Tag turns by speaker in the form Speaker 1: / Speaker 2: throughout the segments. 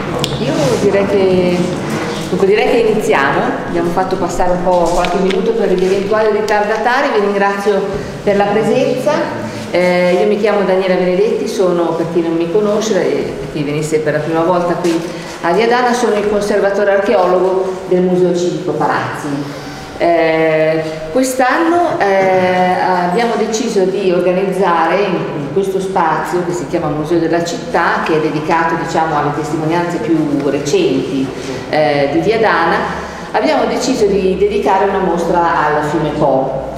Speaker 1: Io direi che iniziamo. Abbiamo fatto passare un po' qualche minuto per gli eventuali ritardatari. Vi ringrazio per la presenza. Io mi chiamo Daniela Benedetti, sono, per chi non mi conosce, per chi venisse per la prima volta qui a Viadana, sono il conservatore archeologo del Museo Civico Palazzi. Quest'anno abbiamo deciso di organizzare in questo spazio che si chiama Museo della Città, che è dedicato, diciamo, alle testimonianze più recenti di Viadana. Abbiamo deciso di dedicare una mostra al fiume Po,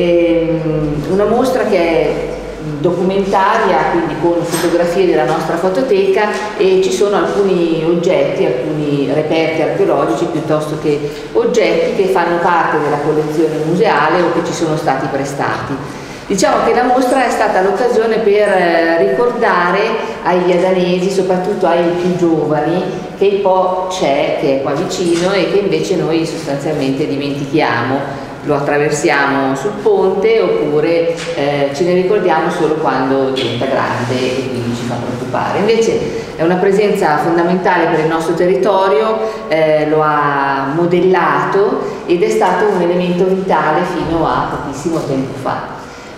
Speaker 1: una mostra che è documentaria, quindi con fotografie della nostra fototeca, e ci sono alcuni oggetti, alcuni reperti archeologici piuttosto che oggetti che fanno parte della collezione museale o che ci sono stati prestati. Diciamo che la mostra è stata l'occasione per ricordare ai viadanesi, soprattutto ai più giovani, che il Po c'è, che è qua vicino e che invece noi sostanzialmente dimentichiamo. Lo attraversiamo sul ponte oppure ce ne ricordiamo solo quando diventa grande e quindi ci fa preoccupare. Invece è una presenza fondamentale per il nostro territorio, lo ha modellato ed è stato un elemento vitale fino a pochissimo tempo fa.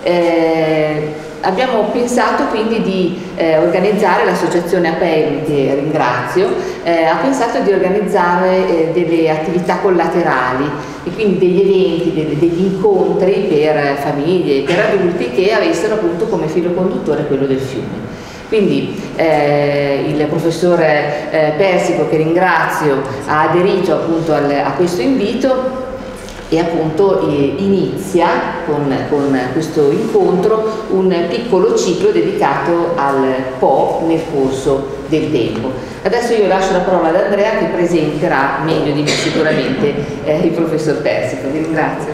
Speaker 1: Abbiamo pensato quindi di organizzare, l'associazione APEM, che ringrazio, ha pensato di organizzare delle attività collaterali e quindi degli eventi, degli incontri per famiglie e per adulti che avessero appunto come filo conduttore quello del fiume. Quindi il professor Persico, che ringrazio, ha aderito appunto a questo invito e appunto inizia con questo incontro un piccolo ciclo dedicato al Po nel corso del tempo. Adesso io lascio la parola ad Andrea, che presenterà meglio di me sicuramente il professor Persico. Vi ringrazio.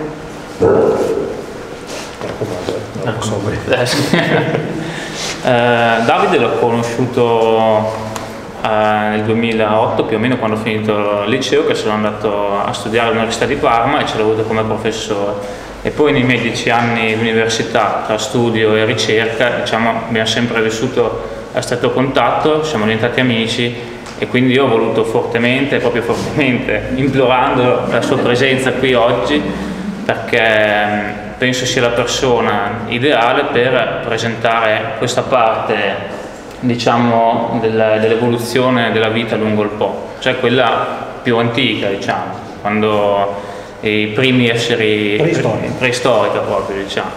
Speaker 2: Davide l'ho conosciuto nel 2008 più o meno, quando ho finito il liceo, che sono andato a studiare all'Università di Parma e ce l'ho avuto come professore, e poi nei miei 10 anni di università tra studio e ricerca, diciamo, abbiamo sempre vissuto a stretto contatto, siamo diventati amici e quindi io ho voluto fortemente, proprio fortemente, implorando la sua presenza qui oggi, perché penso sia la persona ideale per presentare questa parte, diciamo, dell'evoluzione della vita lungo il Po, cioè quella più antica, diciamo, quando i primi esseri preistorica proprio, diciamo.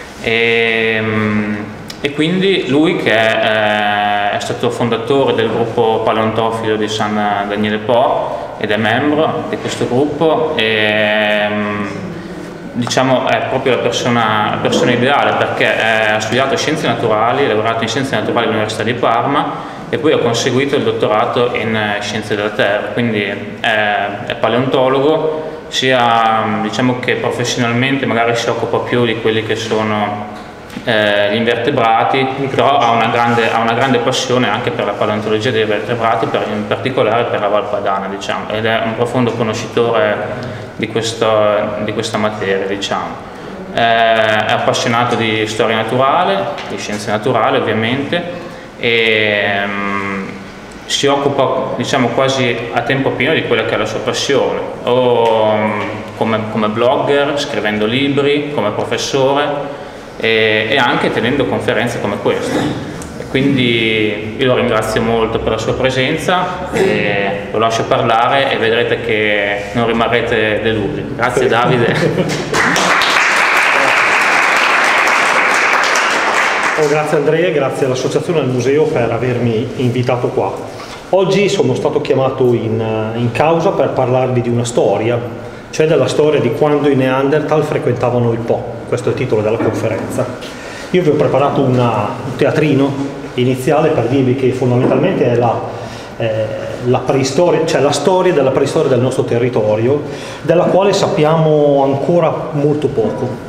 Speaker 2: E quindi lui, che è stato fondatore del gruppo paleontofilo di San Daniele Po ed è membro di questo gruppo, diciamo è proprio la persona ideale, perché ha studiato scienze naturali, ha lavorato in scienze naturali all'Università di Parma e poi ha conseguito il dottorato in scienze della terra, quindi è paleontologo, sia, diciamo, che professionalmente magari si occupa più di quelli che sono gli invertebrati, però ha una grande passione anche per la paleontologia dei vertebrati, in particolare per la Val Padana, diciamo, ed è un profondo conoscitore di questa materia, diciamo. È appassionato di storia naturale, di scienze naturali ovviamente, e si occupa, diciamo, quasi a tempo pieno di quella che è la sua passione, o come blogger, scrivendo libri, come professore e anche tenendo conferenze come questa. E quindi io lo ringrazio molto per la sua presenza e lo lascio parlare e vedrete che non rimarrete delusi. Grazie Davide.
Speaker 3: Grazie Andrea, grazie all'associazione e al museo per avermi invitato qua. Oggi sono stato chiamato in causa per parlarvi di una storia, cioè della storia di quando i Neanderthal frequentavano il Po. Questo è il titolo della conferenza. Io vi ho preparato un teatrino iniziale per dirvi che fondamentalmente è la preistoria, cioè la storia della preistoria del nostro territorio, della quale sappiamo ancora molto poco.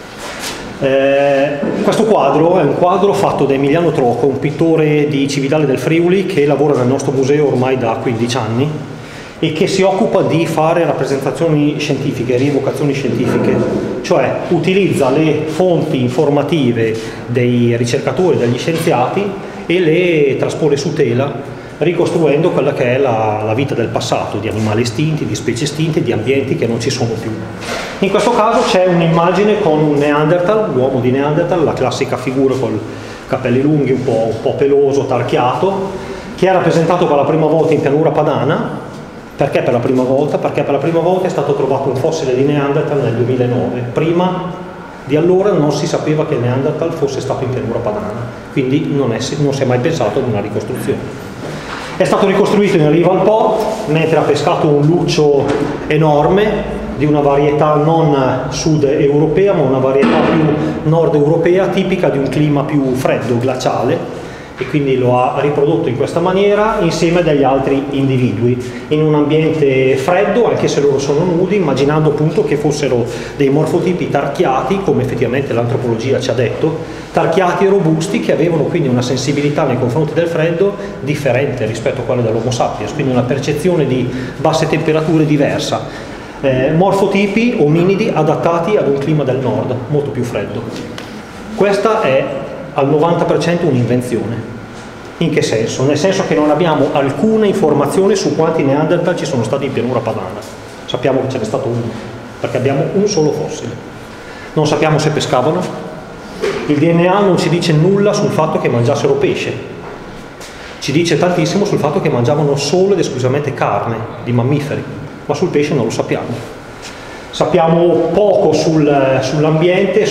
Speaker 3: Questo quadro è un quadro fatto da Emiliano Troco, un pittore di Cividale del Friuli che lavora nel nostro museo ormai da 15 anni e che si occupa di fare rappresentazioni scientifiche, rievocazioni scientifiche, cioè utilizza le fonti informative dei ricercatori, degli scienziati, e le traspone su tela ricostruendo quella che è la vita del passato, di animali estinti, di specie estinte, di ambienti che non ci sono più. In questo caso c'è un'immagine con un Neanderthal, l'uomo di Neanderthal, la classica figura con capelli lunghi, un po' peloso, tarchiato, che è rappresentato per la prima volta in pianura padana. Perché per la prima volta? Perché per la prima volta è stato trovato un fossile di Neanderthal nel 2009. Prima di allora non si sapeva che il Neanderthal fosse stato in pianura padana, quindi non si è mai pensato ad una ricostruzione. È stato ricostruito in riva al Po, mentre ha pescato un luccio enorme di una varietà non sud europea, ma una varietà più nord europea, tipica di un clima più freddo, glaciale, e quindi lo ha riprodotto in questa maniera insieme a degli altri individui in un ambiente freddo, anche se loro sono nudi, immaginando appunto che fossero dei morfotipi tarchiati, come effettivamente l'antropologia ci ha detto, tarchiati e robusti, che avevano quindi una sensibilità nei confronti del freddo differente rispetto a quella dell'Homo sapiens, quindi una percezione di basse temperature diversa. Morfotipi ominidi adattati ad un clima del nord molto più freddo. Questa è al 90% un'invenzione. In che senso? Nel senso che non abbiamo alcuna informazione su quanti Neanderthal ci sono stati in pianura padana. Sappiamo che ce n'è stato uno, perché abbiamo un solo fossile. Non sappiamo se pescavano. Il DNA non ci dice nulla sul fatto che mangiassero pesce. Ci dice tantissimo sul fatto che mangiavano solo ed esclusivamente carne di mammiferi, ma sul pesce non lo sappiamo. Sappiamo poco sull'ambiente,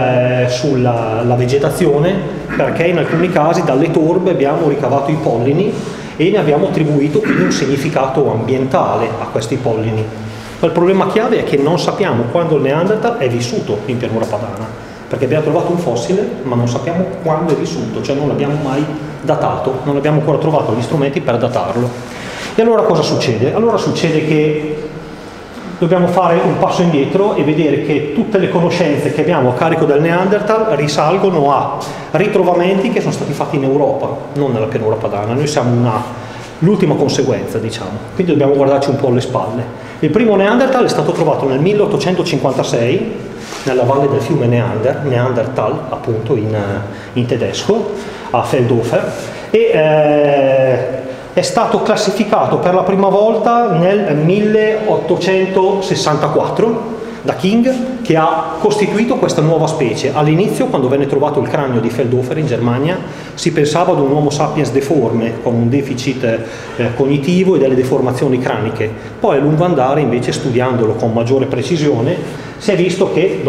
Speaker 3: sulla vegetazione, perché in alcuni casi dalle torbe abbiamo ricavato i pollini e ne abbiamo attribuito quindi un significato ambientale a questi pollini. Ma il problema chiave è che non sappiamo quando il Neanderthal è vissuto in pianura padana, perché abbiamo trovato un fossile ma non sappiamo quando è vissuto, cioè non l'abbiamo mai datato, non abbiamo ancora trovato gli strumenti per datarlo. E allora cosa succede? Allora succede che dobbiamo fare un passo indietro e vedere che tutte le conoscenze che abbiamo a carico del Neanderthal risalgono a ritrovamenti che sono stati fatti in Europa, non nella pianura padana. Noi siamo l'ultima conseguenza, diciamo, quindi dobbiamo guardarci un po' alle spalle. Il primo Neanderthal è stato trovato nel 1856 nella valle del fiume Neanderthal, appunto in tedesco, a Feldhofer, e è stato classificato per la prima volta nel 1864 da King, che ha costituito questa nuova specie. All'inizio, quando venne trovato il cranio di Feldhofer in Germania, si pensava ad un Homo sapiens deforme, con un deficit cognitivo e delle deformazioni craniche. Poi a lungo andare, invece, studiandolo con maggiore precisione, si è visto che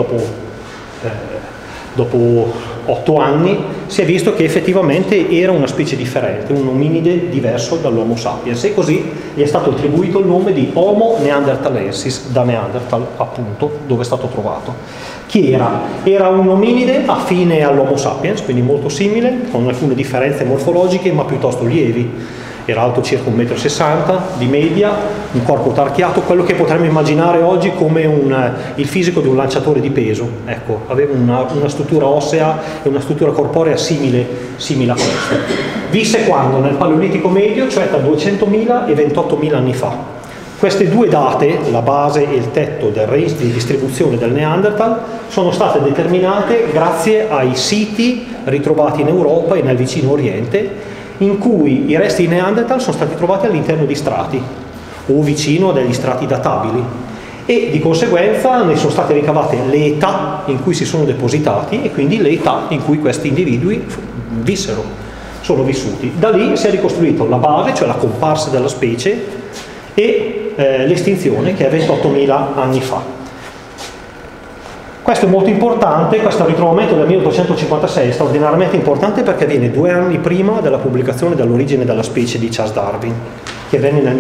Speaker 3: dopo 8 anni si è visto che effettivamente era una specie differente, un ominide diverso dall'Homo sapiens, e così gli è stato attribuito il nome di Homo neanderthalensis, da Neanderthal appunto, dove è stato trovato. Chi era? Era un ominide affine all'Homo sapiens, quindi molto simile, con alcune differenze morfologiche ma piuttosto lievi. Era alto circa 1,60 m di media, un corpo tarchiato, quello che potremmo immaginare oggi come il fisico di un lanciatore di peso. Ecco, aveva una struttura ossea e una struttura corporea simile a questa. Visse quando? Nel Paleolitico medio, cioè tra 200.000 e 28.000 anni fa. Queste due date, la base e il tetto del range di distribuzione del Neanderthal, sono state determinate grazie ai siti ritrovati in Europa e nel vicino Oriente, in cui i resti di Neanderthal sono stati trovati all'interno di strati o vicino a degli strati databili, e di conseguenza ne sono state ricavate le età in cui si sono depositati e quindi le età in cui questi individui sono vissuti. Da lì si è ricostruito la base, cioè la comparsa della specie, e l'estinzione, che è 28.000 anni fa. Questo è molto importante, questo ritrovamento del 1856 è straordinariamente importante perché avviene 2 anni prima della pubblicazione dell'origine della specie di Charles Darwin, che avvenne nel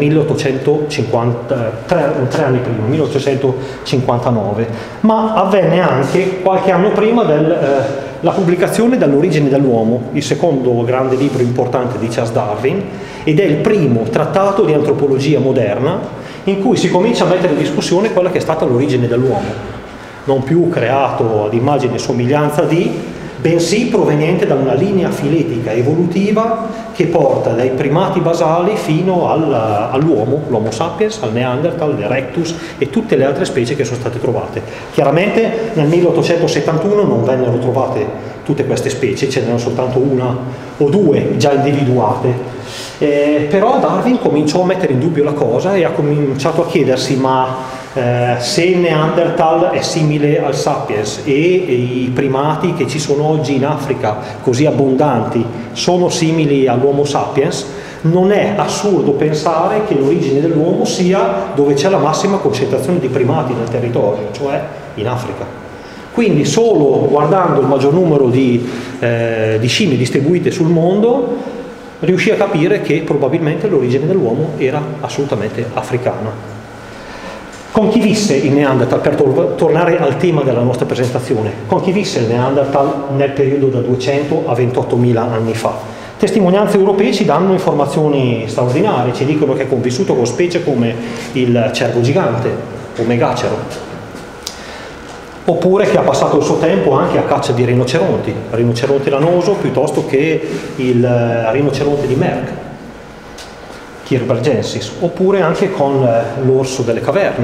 Speaker 3: 3 anni prima, 1859, ma avvenne anche qualche anno prima della pubblicazione dell'origine dell'uomo, il secondo grande libro importante di Charles Darwin, ed è il primo trattato di antropologia moderna in cui si comincia a mettere in discussione quella che è stata l'origine dell'uomo, non più creato ad immagine e somiglianza di, bensì proveniente da una linea filetica evolutiva che porta dai primati basali fino all'uomo, l'Homo sapiens, al Neanderthal, l'Erectus e tutte le altre specie che sono state trovate. Chiaramente nel 1871 non vennero trovate tutte queste specie, ce n'erano soltanto una o due già individuate, Però Darwin cominciò a mettere in dubbio la cosa e ha cominciato a chiedersi se il Neanderthal è simile al Sapiens e i primati che ci sono oggi in Africa, così abbondanti, sono simili all'Homo sapiens. Non è assurdo pensare che l'origine dell'uomo sia dove c'è la massima concentrazione di primati nel territorio, cioè in Africa. Quindi solo guardando il maggior numero di scimmie distribuite sul mondo riuscì a capire che probabilmente l'origine dell'uomo era assolutamente africana. Con chi visse il Neanderthal, per tornare al tema della nostra presentazione, con chi visse il Neanderthal nel periodo da 200 a 28.000 anni fa? Testimonianze europee ci danno informazioni straordinarie, ci dicono che è convissuto con specie come il cervo gigante o megacero, oppure che ha passato il suo tempo anche a caccia di rinoceronte lanoso piuttosto che il rinoceronte di Merck, Kirbergensis, oppure anche con l'orso delle caverne.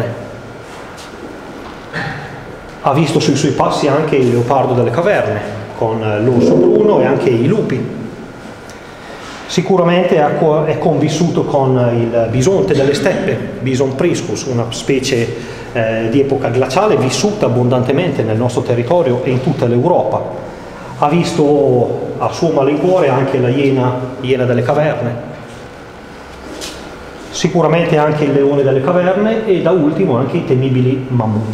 Speaker 3: Ha visto sui suoi passi anche il leopardo delle caverne, con l'orso bruno e anche i lupi. Sicuramente è convissuto con il bisonte delle steppe, Bison priscus, una specie di epoca glaciale vissuta abbondantemente nel nostro territorio e in tutta l'Europa. Ha visto a suo malincuore anche la iena delle caverne, sicuramente anche il leone delle caverne e da ultimo anche i temibili mammut.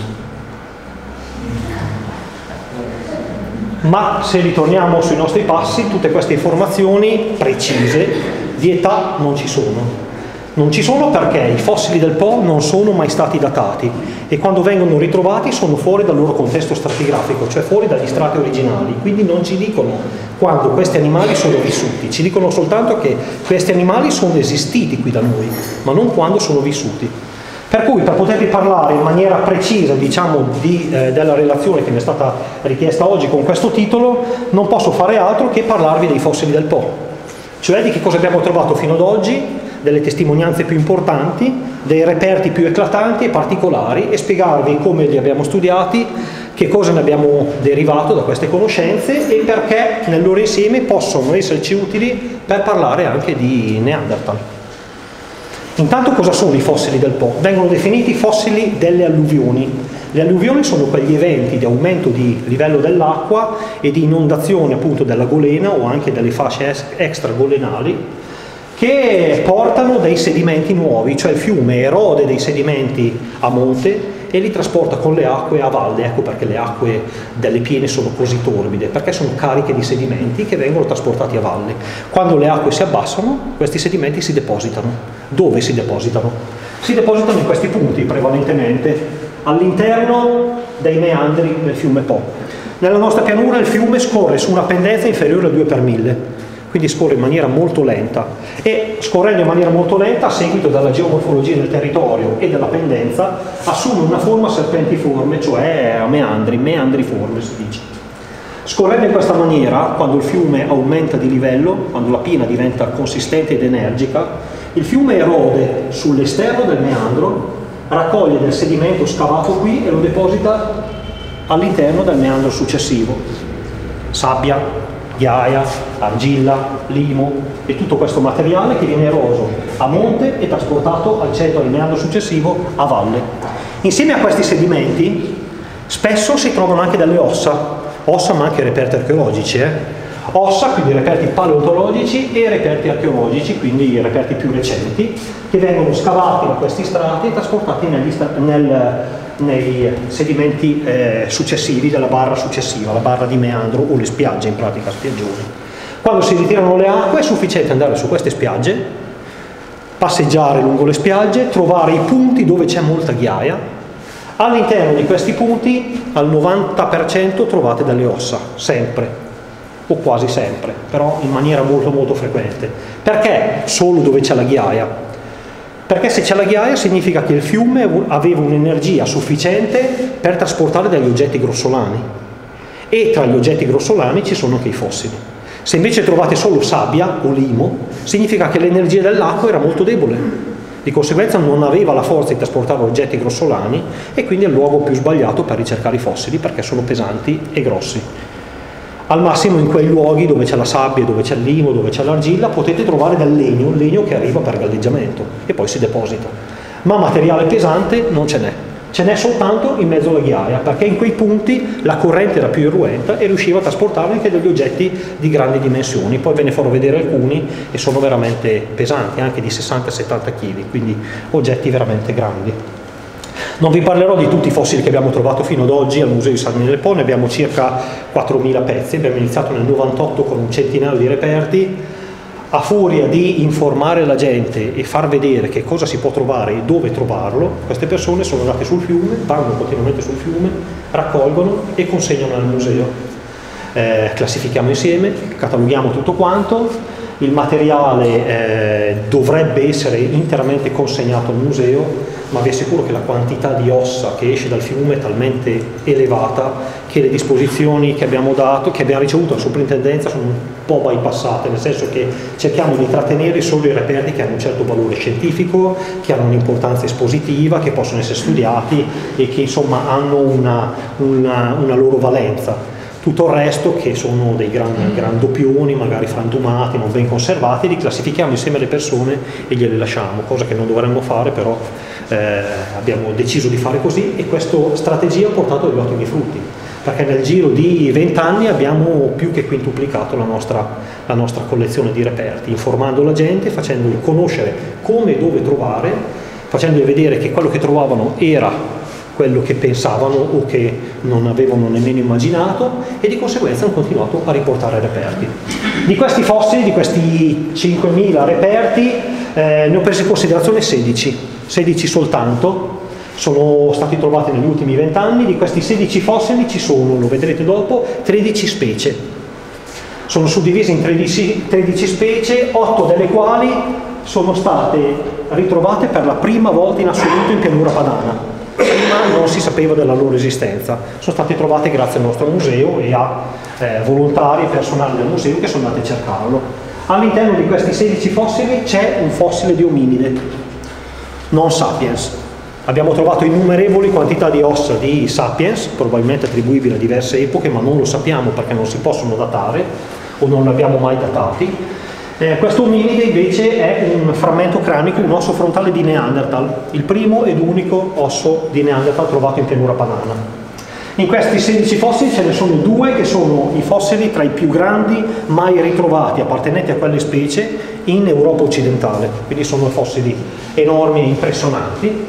Speaker 3: Ma se ritorniamo sui nostri passi, tutte queste informazioni precise di età non ci sono. Non ci sono perché i fossili del Po non sono mai stati datati e quando vengono ritrovati sono fuori dal loro contesto stratigrafico, cioè fuori dagli strati originali, quindi non ci dicono quando questi animali sono vissuti, ci dicono soltanto che questi animali sono esistiti qui da noi, ma non quando sono vissuti. Per cui per potervi parlare in maniera precisa, diciamo, della relazione che mi è stata richiesta oggi con questo titolo, non posso fare altro che parlarvi dei fossili del Po, cioè di che cosa abbiamo trovato fino ad oggi, delle testimonianze più importanti, dei reperti più eclatanti e particolari e spiegarvi come li abbiamo studiati, che cosa ne abbiamo derivato da queste conoscenze e perché nel loro insieme possono esserci utili per parlare anche di Neanderthal. Intanto cosa sono i fossili del Po? Vengono definiti fossili delle alluvioni. Le alluvioni sono quegli eventi di aumento di livello dell'acqua e di inondazione appunto della golena o anche delle fasce extragolenali che portano dei sedimenti nuovi, cioè il fiume erode dei sedimenti a monte e li trasporta con le acque a valle. Ecco perché le acque delle piene sono così torbide, perché sono cariche di sedimenti che vengono trasportati a valle. Quando le acque si abbassano, questi sedimenti si depositano. Dove si depositano? Si depositano in questi punti prevalentemente, all'interno dei meandri del fiume Po. Nella nostra pianura il fiume scorre su una pendenza inferiore a 2 per 1000, quindi scorre in maniera molto lenta e scorrendo in maniera molto lenta a seguito della geomorfologia del territorio e della pendenza assume una forma serpentiforme, cioè a meandriforme si dice. Scorrendo in questa maniera, quando il fiume aumenta di livello, quando la pinna diventa consistente ed energica, il fiume erode sull'esterno del meandro, raccoglie del sedimento scavato qui e lo deposita all'interno del meandro successivo. Sabbia, ghiaia, argilla, limo e tutto questo materiale che viene eroso a monte e trasportato al centro del meandro successivo a valle. Insieme a questi sedimenti spesso si trovano anche delle ossa ma anche reperti archeologici. Ossa, quindi reperti paleontologici e reperti archeologici, quindi i reperti più recenti, che vengono scavati da questi strati e trasportati nei sedimenti successivi della barra successiva, la barra di meandro o le spiagge, in pratica spiaggioni. Quando si ritirano le acque è sufficiente andare su queste spiagge, passeggiare lungo le spiagge, trovare i punti dove c'è molta ghiaia. All'interno di questi punti al 90% trovate delle ossa, sempre o quasi sempre, però in maniera molto molto frequente. Perché solo dove c'è la ghiaia? Perché se c'è la ghiaia significa che il fiume aveva un'energia sufficiente per trasportare degli oggetti grossolani e tra gli oggetti grossolani ci sono anche i fossili. Se invece trovate solo sabbia o limo, significa che l'energia dell'acqua era molto debole, di conseguenza non aveva la forza di trasportare oggetti grossolani e quindi è il luogo più sbagliato per ricercare i fossili perché sono pesanti e grossi. Al massimo in quei luoghi dove c'è la sabbia, dove c'è il limo, dove c'è l'argilla, potete trovare del legno, un legno che arriva per galleggiamento e poi si deposita. Ma materiale pesante non ce n'è. Ce n'è soltanto in mezzo alla ghiaia, perché in quei punti la corrente era più irruenta e riusciva a trasportare anche degli oggetti di grandi dimensioni. Poi ve ne farò vedere alcuni e sono veramente pesanti, anche di 60-70 kg, quindi oggetti veramente grandi. Non vi parlerò di tutti i fossili che abbiamo trovato fino ad oggi al Museo di Sarni del Po, ne abbiamo circa 4.000 pezzi, abbiamo iniziato nel 98 con un centinaio di reperti. A furia di informare la gente e far vedere che cosa si può trovare e dove trovarlo, queste persone sono andate sul fiume, vanno continuamente sul fiume, raccolgono e consegnano al museo. Classifichiamo insieme, cataloghiamo tutto quanto, il materiale dovrebbe essere interamente consegnato al museo, ma vi assicuro che la quantità di ossa che esce dal fiume è talmente elevata che le disposizioni che abbiamo dato, che abbiamo ricevuto alla soprintendenza, sono un po' bypassate, nel senso che cerchiamo di trattenere solo i reperti che hanno un certo valore scientifico, che hanno un'importanza espositiva, che possono essere studiati e che insomma hanno una loro valenza. Tutto il resto, che sono dei gran doppioni, magari frantumati, non ben conservati, li classifichiamo insieme alle persone e glieli lasciamo, cosa che non dovremmo fare, però abbiamo deciso di fare così e questa strategia ha portato degli ottimi frutti, perché nel giro di 20 anni abbiamo più che quintuplicato la nostra collezione di reperti, informando la gente, facendogli conoscere come e dove trovare, facendogli vedere che quello che trovavano era quello che pensavano o che non avevano nemmeno immaginato, e di conseguenza hanno continuato a riportare reperti. Di questi fossili, di questi 5.000 reperti, ne ho presi in considerazione 16 soltanto, sono stati trovati negli ultimi 20 anni. Di questi 16 fossili ci sono, lo vedrete dopo, 13 specie. Sono suddivisi in 13 specie, 8 delle quali sono state ritrovate per la prima volta in assoluto in pianura padana. Prima non si sapeva della loro esistenza, sono state trovate grazie al nostro museo e a volontari e personale del museo che sono andati a cercarlo. All'interno di questi 16 fossili c'è un fossile di ominide, non sapiens. Abbiamo trovato innumerevoli quantità di ossa di sapiens, probabilmente attribuibili a diverse epoche, ma non lo sappiamo perché non si possono datare o non li abbiamo mai datati. Questo ominide invece è un frammento cranico, un osso frontale di Neanderthal, il primo ed unico osso di Neanderthal trovato in pianura padana. In questi 16 fossili ce ne sono 2 che sono i fossili tra i più grandi mai ritrovati appartenenti a quelle specie in Europa occidentale, quindi sono fossili enormi e impressionanti.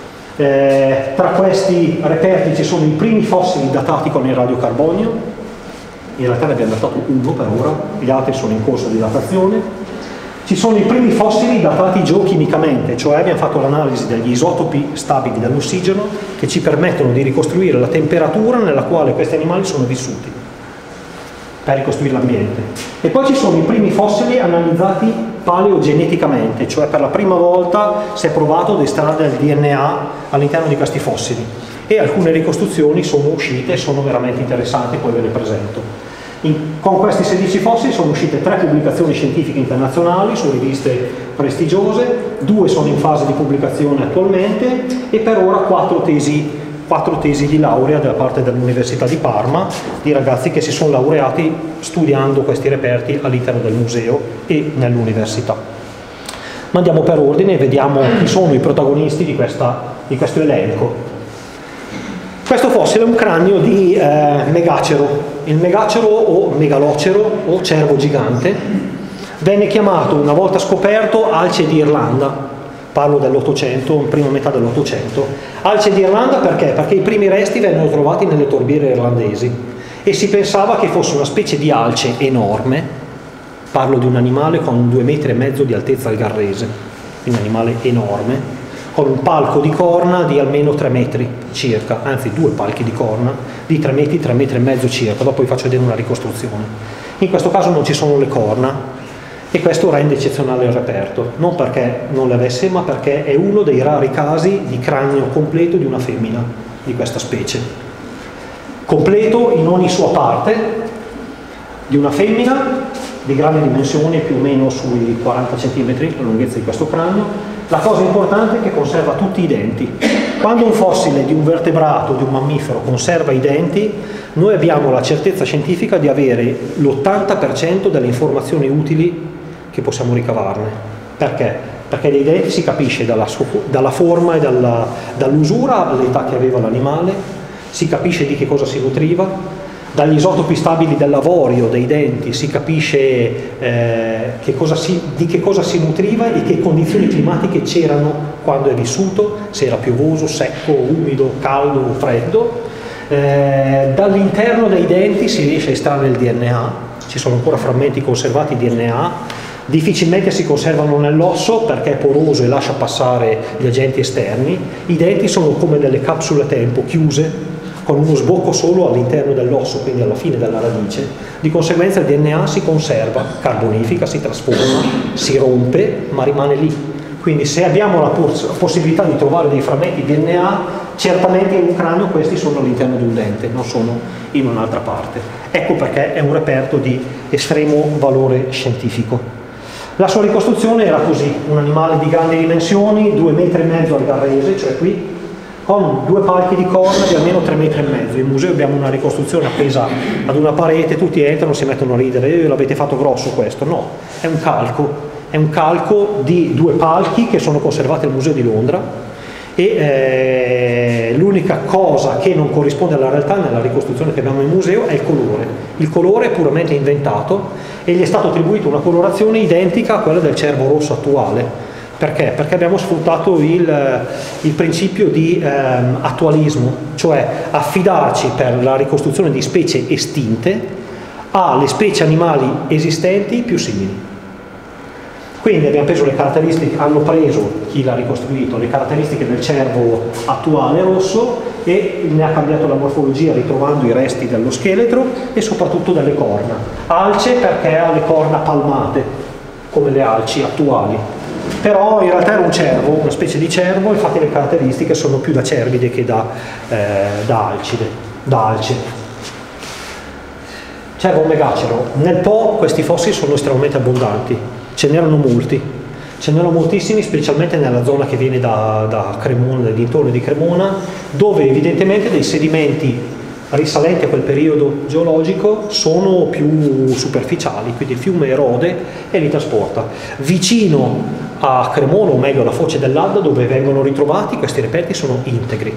Speaker 3: Tra questi reperti ci sono i primi fossili datati con il radiocarbonio. In realtà ne abbiamo datato uno per ora, gli altri sono in corso di datazione. Ci sono i primi fossili datati geochimicamente, cioè abbiamo fatto l'analisi degli isotopi stabili dell'ossigeno che ci permettono di ricostruire la temperatura nella quale questi animali sono vissuti, per ricostruire l'ambiente. E poi ci sono i primi fossili analizzati paleogeneticamente, cioè per la prima volta si è provato ad estrarre il DNA all'interno di questi fossili. E alcune ricostruzioni sono uscite e sono veramente interessanti, poi ve le presento. Con questi 16 fossili sono uscite 3 pubblicazioni scientifiche internazionali su riviste prestigiose, 2 sono in fase di pubblicazione attualmente e per ora 4 tesi di laurea da parte dell'Università di Parma, di ragazzi che si sono laureati studiando questi reperti all'interno del museo e nell'università. Ma andiamo per ordine e vediamo chi sono i protagonisti di questo elenco. Questo fossile è un cranio di megacero. Il megacero o megalocero o cervo gigante venne chiamato una volta scoperto alce di Irlanda. Parlo dell'Ottocento, prima metà dell'Ottocento. Alce di Irlanda perché? Perché i primi resti vennero trovati nelle torbiere irlandesi e si pensava che fosse una specie di alce enorme. Parlo di un animale con 2,5 metri di altezza al garrese, un animale enorme, con un palco di corna di almeno 3 metri circa, anzi 2 palchi di corna di 3 metri, 3 metri e mezzo circa. Dopo vi faccio vedere una ricostruzione. In questo caso non ci sono le corna e questo rende eccezionale il reperto, non perché non le avesse, ma perché è uno dei rari casi di cranio completo di una femmina di questa specie. Completo in ogni sua parte, di una femmina di grandi dimensioni, più o meno sui 40 cm la lunghezza di questo cranio. La cosa importante è che conserva tutti i denti, Quando un fossile di un vertebrato, di un mammifero, conserva i denti, noi abbiamo la certezza scientifica di avere l'80% delle informazioni utili che possiamo ricavarne. Perché? Perché dai denti si capisce dalla forma e dall'usura all'età che aveva l'animale, si capisce di che cosa si nutriva, dagli isotopi stabili dell'avorio dei denti si capisce di che cosa si nutriva e che condizioni climatiche c'erano quando è vissuto, se era piovoso, secco, umido, caldo o freddo. Dall'interno dei denti si riesce a estrarre il DNA, ci sono ancora frammenti conservati di DNA, difficilmente si conservano nell'osso perché è poroso e lascia passare gli agenti esterni. I denti sono come delle capsule a tempo chiuse, con uno sbocco solo all'interno dell'osso, quindi alla fine della radice. Di conseguenza il DNA si conserva, carbonifica, si trasforma, si rompe, ma rimane lì. Quindi se abbiamo la possibilità di trovare dei frammenti di DNA, certamente in un cranio questi sono all'interno di un dente, non sono in un'altra parte. Ecco perché è un reperto di estremo valore scientifico. La sua ricostruzione era così: un animale di grandi dimensioni, 2,5 metri al garrese, cioè qui, con 2 palchi di corna di almeno 3,5 metri. In museo abbiamo una ricostruzione appesa ad una parete, tutti entrano, si mettono a ridere: l'avete fatto grosso questo? No, è un calco di 2 palchi che sono conservati al Museo di Londra, e l'unica cosa che non corrisponde alla realtà nella ricostruzione che abbiamo in museo è il colore. Il colore è puramente inventato e gli è stato attribuito una colorazione identica a quella del cervo rosso attuale. Perché? Perché abbiamo sfruttato il principio di attualismo, cioè affidarci per la ricostruzione di specie estinte alle specie animali esistenti più simili. Quindi abbiamo preso le caratteristiche, hanno preso, chi l'ha ricostruito, le caratteristiche del cervo attuale rosso e ne ha cambiato la morfologia ritrovando i resti dello scheletro e soprattutto delle corna. Alce perché ha le corna palmate, come le alci attuali. Però in realtà era un cervo, una specie di cervo, infatti le caratteristiche sono più da cervide che da alce. Cervo megacero. Nel Po questi fossili sono estremamente abbondanti, ce n'erano molti, ce n'erano moltissimi, specialmente nella zona che viene da Cremona, dai dintorni di Cremona, dove evidentemente dei sedimenti risalenti a quel periodo geologico sono più superficiali, quindi il fiume erode e li trasporta. Vicino a Cremona, o meglio alla foce dell'Adda, dove vengono ritrovati, questi reperti sono integri.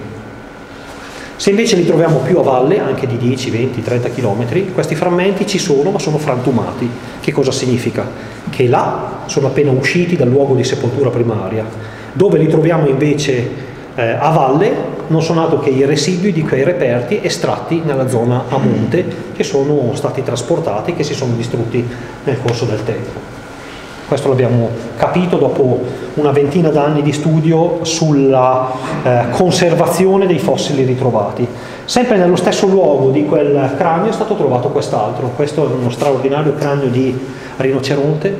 Speaker 3: Se invece li troviamo più a valle, anche di 10, 20, 30 km, questi frammenti ci sono, ma sono frantumati. Che cosa significa? Che là sono appena usciti dal luogo di sepoltura primaria. Dove li troviamo invece a valle, non sono altro che i residui di quei reperti estratti nella zona a monte, che sono stati trasportati, che si sono distrutti nel corso del tempo. Questo l'abbiamo capito dopo una ventina d'anni di studio sulla conservazione dei fossili ritrovati. Sempre nello stesso luogo di quel cranio è stato trovato quest'altro. Questo è uno straordinario cranio di rinoceronte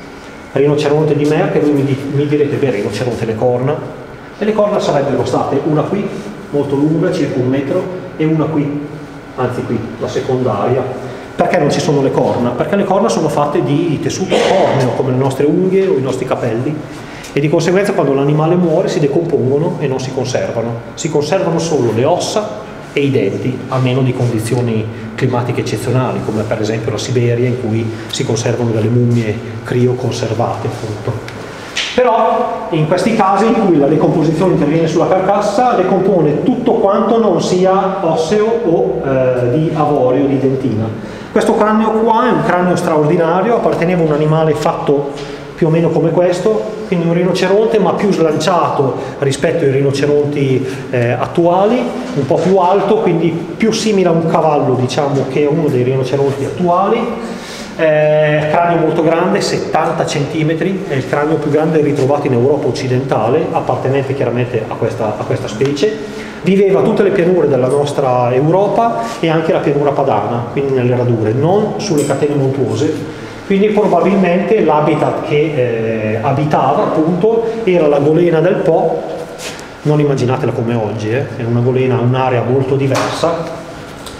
Speaker 3: di Mer, che voi mi direte: beh, rinoceronte, le corna. E le corna sarebbero state una qui, molto lunga, circa 1 metro, e una qui, anzi qui, la secondaria. Perché non ci sono le corna? Perché le corna sono fatte di tessuto corneo, come le nostre unghie o i nostri capelli, e di conseguenza quando l'animale muore si decompongono e non si conservano. Si conservano solo le ossa e i denti, a meno di condizioni climatiche eccezionali, come per esempio la Siberia, in cui si conservano delle mummie crioconservate, appunto. Però in questi casi in cui la decomposizione interviene sulla carcassa, decompone tutto quanto non sia osseo o di avorio, di dentina. Questo cranio qua è un cranio straordinario, apparteneva a un animale fatto più o meno come questo, quindi un rinoceronte ma più slanciato rispetto ai rinoceronti attuali, un po' più alto, quindi più simile a un cavallo, diciamo, che a uno dei rinoceronti attuali. Cranio molto grande, 70 cm, è il cranio più grande ritrovato in Europa occidentale, appartenente chiaramente a questa specie. Viveva tutte le pianure della nostra Europa e anche la pianura padana, quindi nelle radure, non sulle catene montuose. Quindi probabilmente l'habitat che abitava, appunto, era la golena del Po. Non immaginatela come oggi, è una golena, un'area molto diversa,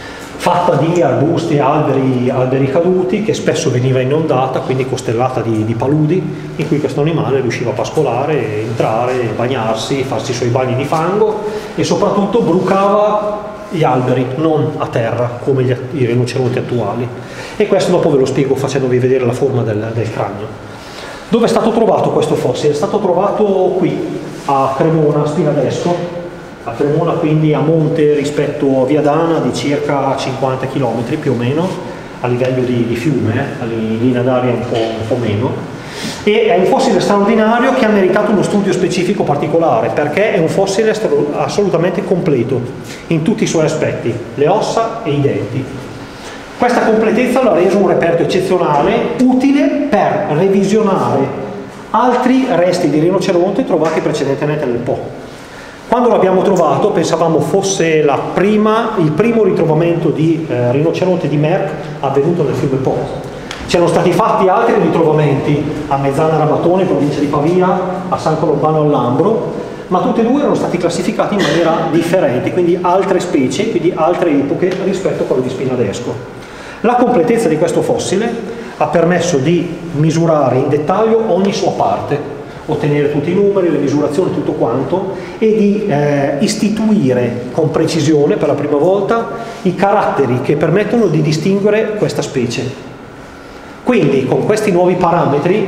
Speaker 3: fatta di arbusti e alberi caduti, che spesso veniva inondata, quindi costellata di paludi, in cui questo animale riusciva a pascolare, entrare, bagnarsi, farsi i suoi bagni di fango e soprattutto brucava gli alberi, non a terra come i rinoceronti attuali. E questo dopo ve lo spiego facendovi vedere la forma del cranio. Dove è stato trovato questo fossile? È stato trovato qui, a Cremona, a Spinadesco, a Cremona, quindi a monte rispetto a Viadana di circa 50 km più o meno, a livello di fiume, in linea d'aria un po' meno. E è un fossile straordinario che ha meritato uno studio specifico particolare, perché è un fossile assolutamente completo in tutti i suoi aspetti, le ossa e i denti. Questa completezza l'ha reso un reperto eccezionale, utile per revisionare altri resti di rinoceronte trovati precedentemente nel Po. Quando l'abbiamo trovato pensavamo fosse il primo ritrovamento di rinoceronte di Merck avvenuto nel fiume Po. C'erano stati fatti altri ritrovamenti a Mezzana Rabatone, in provincia di Pavia, a San Colombano al Lambro, ma tutti e due erano stati classificati in maniera differente, quindi altre specie, quindi altre epoche rispetto a quello di Spinadesco. La completezza di questo fossile ha permesso di misurare in dettaglio ogni sua parte, ottenere tutti i numeri, le misurazioni, tutto quanto, e di istituire con precisione per la prima volta i caratteri che permettono di distinguere questa specie. Quindi con questi nuovi parametri,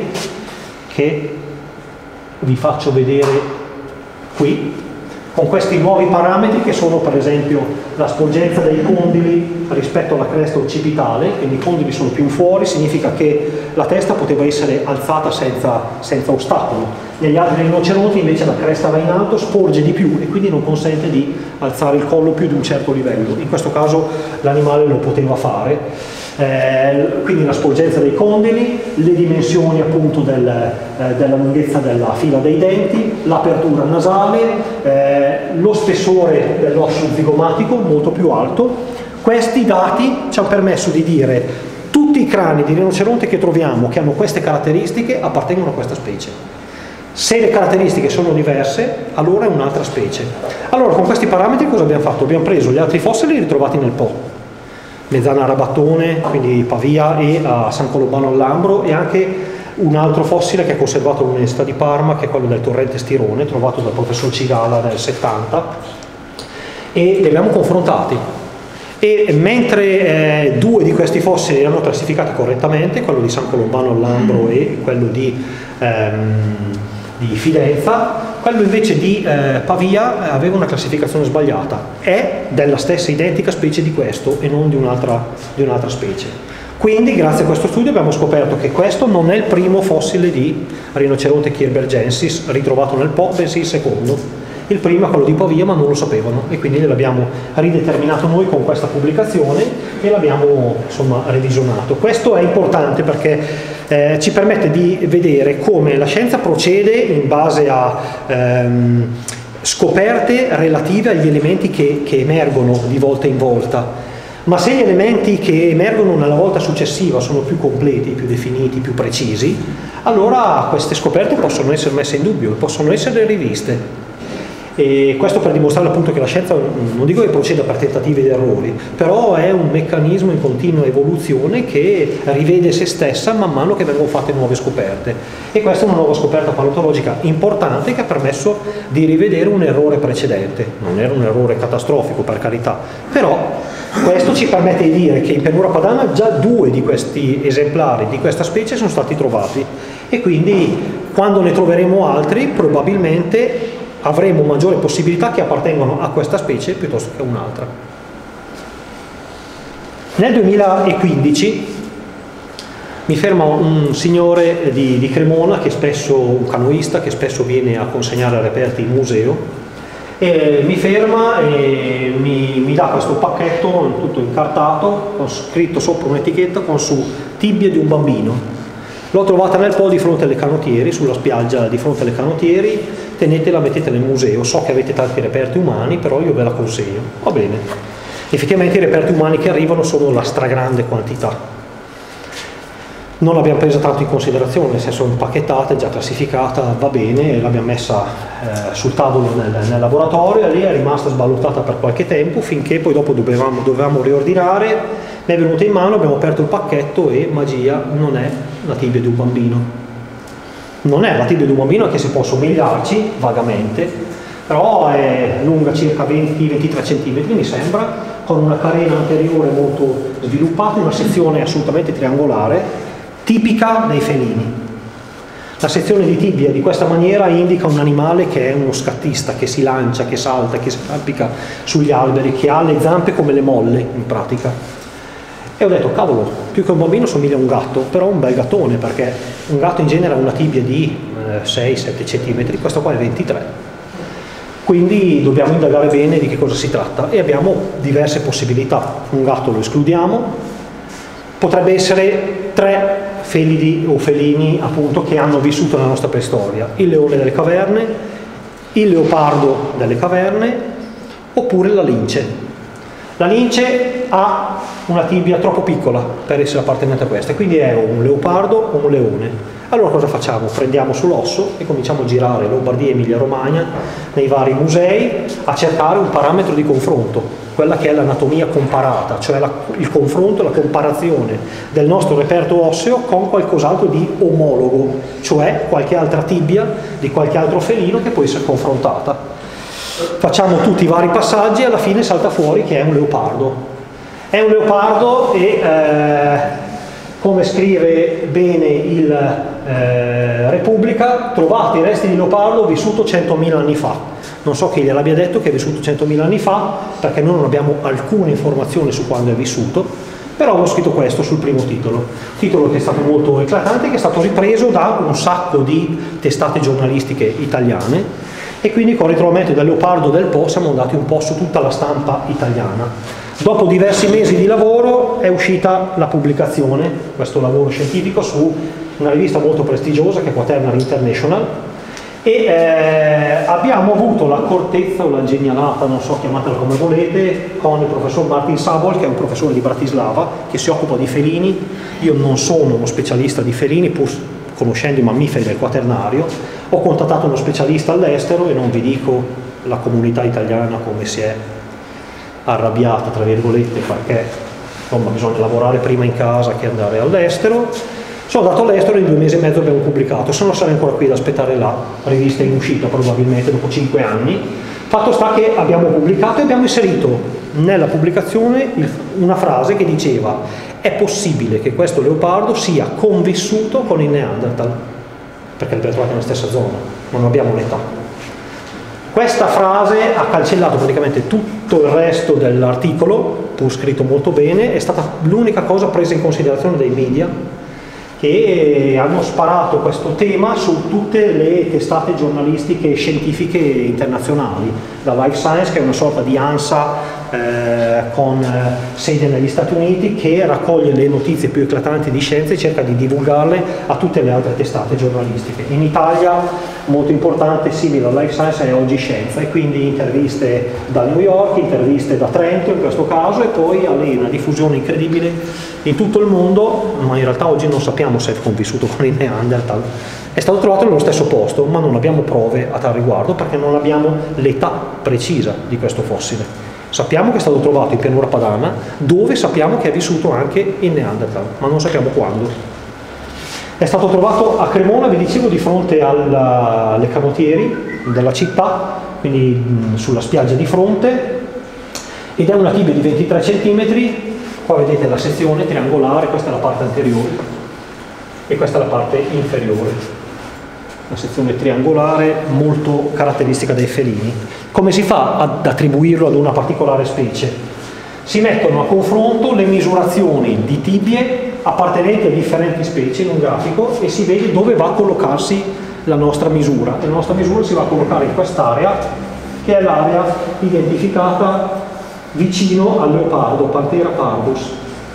Speaker 3: che vi faccio vedere qui, con questi nuovi parametri che sono per esempio la sporgenza dei condili rispetto alla cresta occipitale, quindi i condili sono più fuori, significa che la testa poteva essere alzata senza ostacolo. Negli altri rinoceronti invece la cresta va in alto, sporge di più e quindi non consente di alzare il collo più di un certo livello. In questo caso l'animale lo poteva fare. Quindi la sporgenza dei condili, le dimensioni appunto della lunghezza della fila dei denti, l'apertura nasale, lo spessore dell'osso zigomatico molto più alto. Questi dati ci hanno permesso di dire tutti i crani di rinoceronte che troviamo che hanno queste caratteristiche appartengono a questa specie. Se le caratteristiche sono diverse, allora è un'altra specie. Allora con questi parametri cosa abbiamo fatto? Abbiamo preso gli altri fossili ritrovati nel Po, Mezzana Rabatone, quindi Pavia, e a San Colombano al Lambro, e anche un altro fossile che è conservato all'Università di Parma, che è quello del torrente Stirone, trovato dal professor Cigala nel 70, e li abbiamo confrontati. E mentre due di questi fossili erano classificati correttamente, quello di San Colombano al Lambro e quello di Fidenza, quello invece di Pavia aveva una classificazione sbagliata, è della stessa identica specie di questo e non di un'altra specie. Quindi grazie a questo studio abbiamo scoperto che questo non è il primo fossile di rinoceronte kirbergensis ritrovato nel Po, bensì il secondo. Il primo è quello di Pavia, ma non lo sapevano, e quindi l'abbiamo rideterminato noi con questa pubblicazione e l'abbiamo insomma revisionato. Questo è importante perché ci permette di vedere come la scienza procede in base a scoperte relative agli elementi che emergono di volta in volta. Ma se gli elementi che emergono nella volta successiva sono più completi, più definiti, più precisi, allora queste scoperte possono essere messe in dubbio, possono essere riviste. E questo per dimostrare appunto che la scienza, non dico che proceda per tentativi ed errori, però è un meccanismo in continua evoluzione che rivede se stessa man mano che vengono fatte nuove scoperte. E questa è una nuova scoperta paleontologica importante che ha permesso di rivedere un errore precedente. Non era un errore catastrofico, per carità, però questo ci permette di dire che in pianura padana già due di questi esemplari di questa specie sono stati trovati, e quindi quando ne troveremo altri probabilmente avremo maggiore possibilità che appartengano a questa specie piuttosto che a un'altra. Nel 2015 mi ferma un signore di Cremona, che spesso, un canoista che spesso viene a consegnare reperti in museo, e mi ferma e mi dà questo pacchetto tutto incartato, con scritto sopra un'etichetta con su tibia di un bambino. L'ho trovata nel Po di fronte alle canottieri, sulla spiaggia di fronte alle canottieri. Tenetela, mettetela nel museo, so che avete tanti reperti umani, però io ve la consegno. Va bene. Effettivamente i reperti umani che arrivano sono la stragrande quantità. Non l'abbiamo presa tanto in considerazione, nel senso impacchettata, già classificata, va bene, l'abbiamo messa sul tavolo nel laboratorio e lì è rimasta sballottata per qualche tempo, finché poi dopo dovevamo riordinare, mi è venuta in mano, abbiamo aperto il pacchetto e magia, non è la tibia di un bambino. Non è la tibia di un bambino, anche se può somigliarci vagamente, però è lunga circa 20-23 cm mi sembra, con una carena anteriore molto sviluppata, una sezione assolutamente triangolare, tipica dei felini. La sezione di tibia di questa maniera indica un animale che è uno scattista, che si lancia, che salta, che si arrampica sugli alberi, che ha le zampe come le molle in pratica. E ho detto, cavolo, più che un bambino somiglia a un gatto, però un bel gattone, perché un gatto in genere ha una tibia di 6-7 cm, questo qua è 23. Quindi dobbiamo indagare bene di che cosa si tratta e abbiamo diverse possibilità. Un gatto lo escludiamo, potrebbe essere 3 felidi o felini appunto che hanno vissuto nella nostra preistoria: il leone delle caverne, il leopardo delle caverne oppure la lince. La lince ha una tibia troppo piccola per essere appartenente a questa, quindi è un leopardo o un leone. Allora cosa facciamo? Prendiamo sull'osso e cominciamo a girare Lombardia e Emilia Romagna nei vari musei a cercare un parametro di confronto, quella che è l'anatomia comparata, cioè il confronto, la comparazione del nostro reperto osseo con qualcos'altro di omologo, cioè qualche altra tibia di qualche altro felino che può essere confrontata. Facciamo tutti i vari passaggi e alla fine salta fuori che è un leopardo. È un leopardo e come scrive bene il Repubblica, trovate i resti di leopardo vissuto 100.000 anni fa. Non so chi gliel'abbia detto che è vissuto 100.000 anni fa, perché noi non abbiamo alcuna informazione su quando è vissuto, però ho scritto questo sul primo titolo che è stato molto eclatante, che è stato ripreso da un sacco di testate giornalistiche italiane, e quindi con il ritrovamento del leopardo del Po siamo andati un po' su tutta la stampa italiana. Dopo diversi mesi di lavoro è uscita la pubblicazione, questo lavoro scientifico, su una rivista molto prestigiosa che è Quaternary International, e abbiamo avuto l'accortezza o la genialata, non so, chiamatela come volete, con il professor Martin Sabol, che è un professore di Bratislava che si occupa di felini. Io non sono uno specialista di felini, pur conoscendo i mammiferi del quaternario. Ho contattato uno specialista all'estero e non vi dico la comunità italiana come si è arrabbiata, tra virgolette, perché insomma bisogna lavorare prima in casa che andare all'estero. Sono andato all'estero e in 2 mesi e mezzo abbiamo pubblicato, se no sarei ancora qui ad aspettare la rivista in uscita probabilmente dopo 5 anni. Fatto sta che abbiamo pubblicato e abbiamo inserito nella pubblicazione una frase che diceva: è possibile che questo leopardo sia convissuto con il Neanderthal, perché l'abbiamo trovato nella stessa zona, non abbiamo l'età. Questa frase ha cancellato praticamente tutto il resto dell'articolo, pur scritto molto bene, è stata l'unica cosa presa in considerazione dai media, che hanno sparato questo tema su tutte le testate giornalistiche e scientifiche internazionali, la Life Science, che è una sorta di ANSA con sede negli Stati Uniti, che raccoglie le notizie più eclatanti di scienza e cerca di divulgarle a tutte le altre testate giornalistiche. In Italia, molto importante, simile alla Life Science, è Oggi Scienza, e quindi interviste da New York, interviste da Trento in questo caso, e poi ha una diffusione incredibile in tutto il mondo, ma in realtà oggi non sappiamo se è convissuto con il Neanderthal. È stato trovato nello stesso posto, ma non abbiamo prove a tal riguardo perché non abbiamo l'età precisa di questo fossile. Sappiamo che è stato trovato in pianura padana, dove sappiamo che è vissuto anche il Neanderthal, ma non sappiamo quando. È stato trovato a Cremona, vi dicevo, di fronte alle canottieri della città, quindi sulla spiaggia di fronte, ed è una tibia di 23 cm. Qua vedete la sezione triangolare, questa è la parte anteriore e questa è la parte inferiore. Una sezione triangolare molto caratteristica dei felini. Come si fa ad attribuirlo ad una particolare specie? Si mettono a confronto le misurazioni di tibie appartenenti a differenti specie in un grafico e si vede dove va a collocarsi la nostra misura. La nostra misura si va a collocare in quest'area, che è l'area identificata vicino al leopardo, Panthera pardus.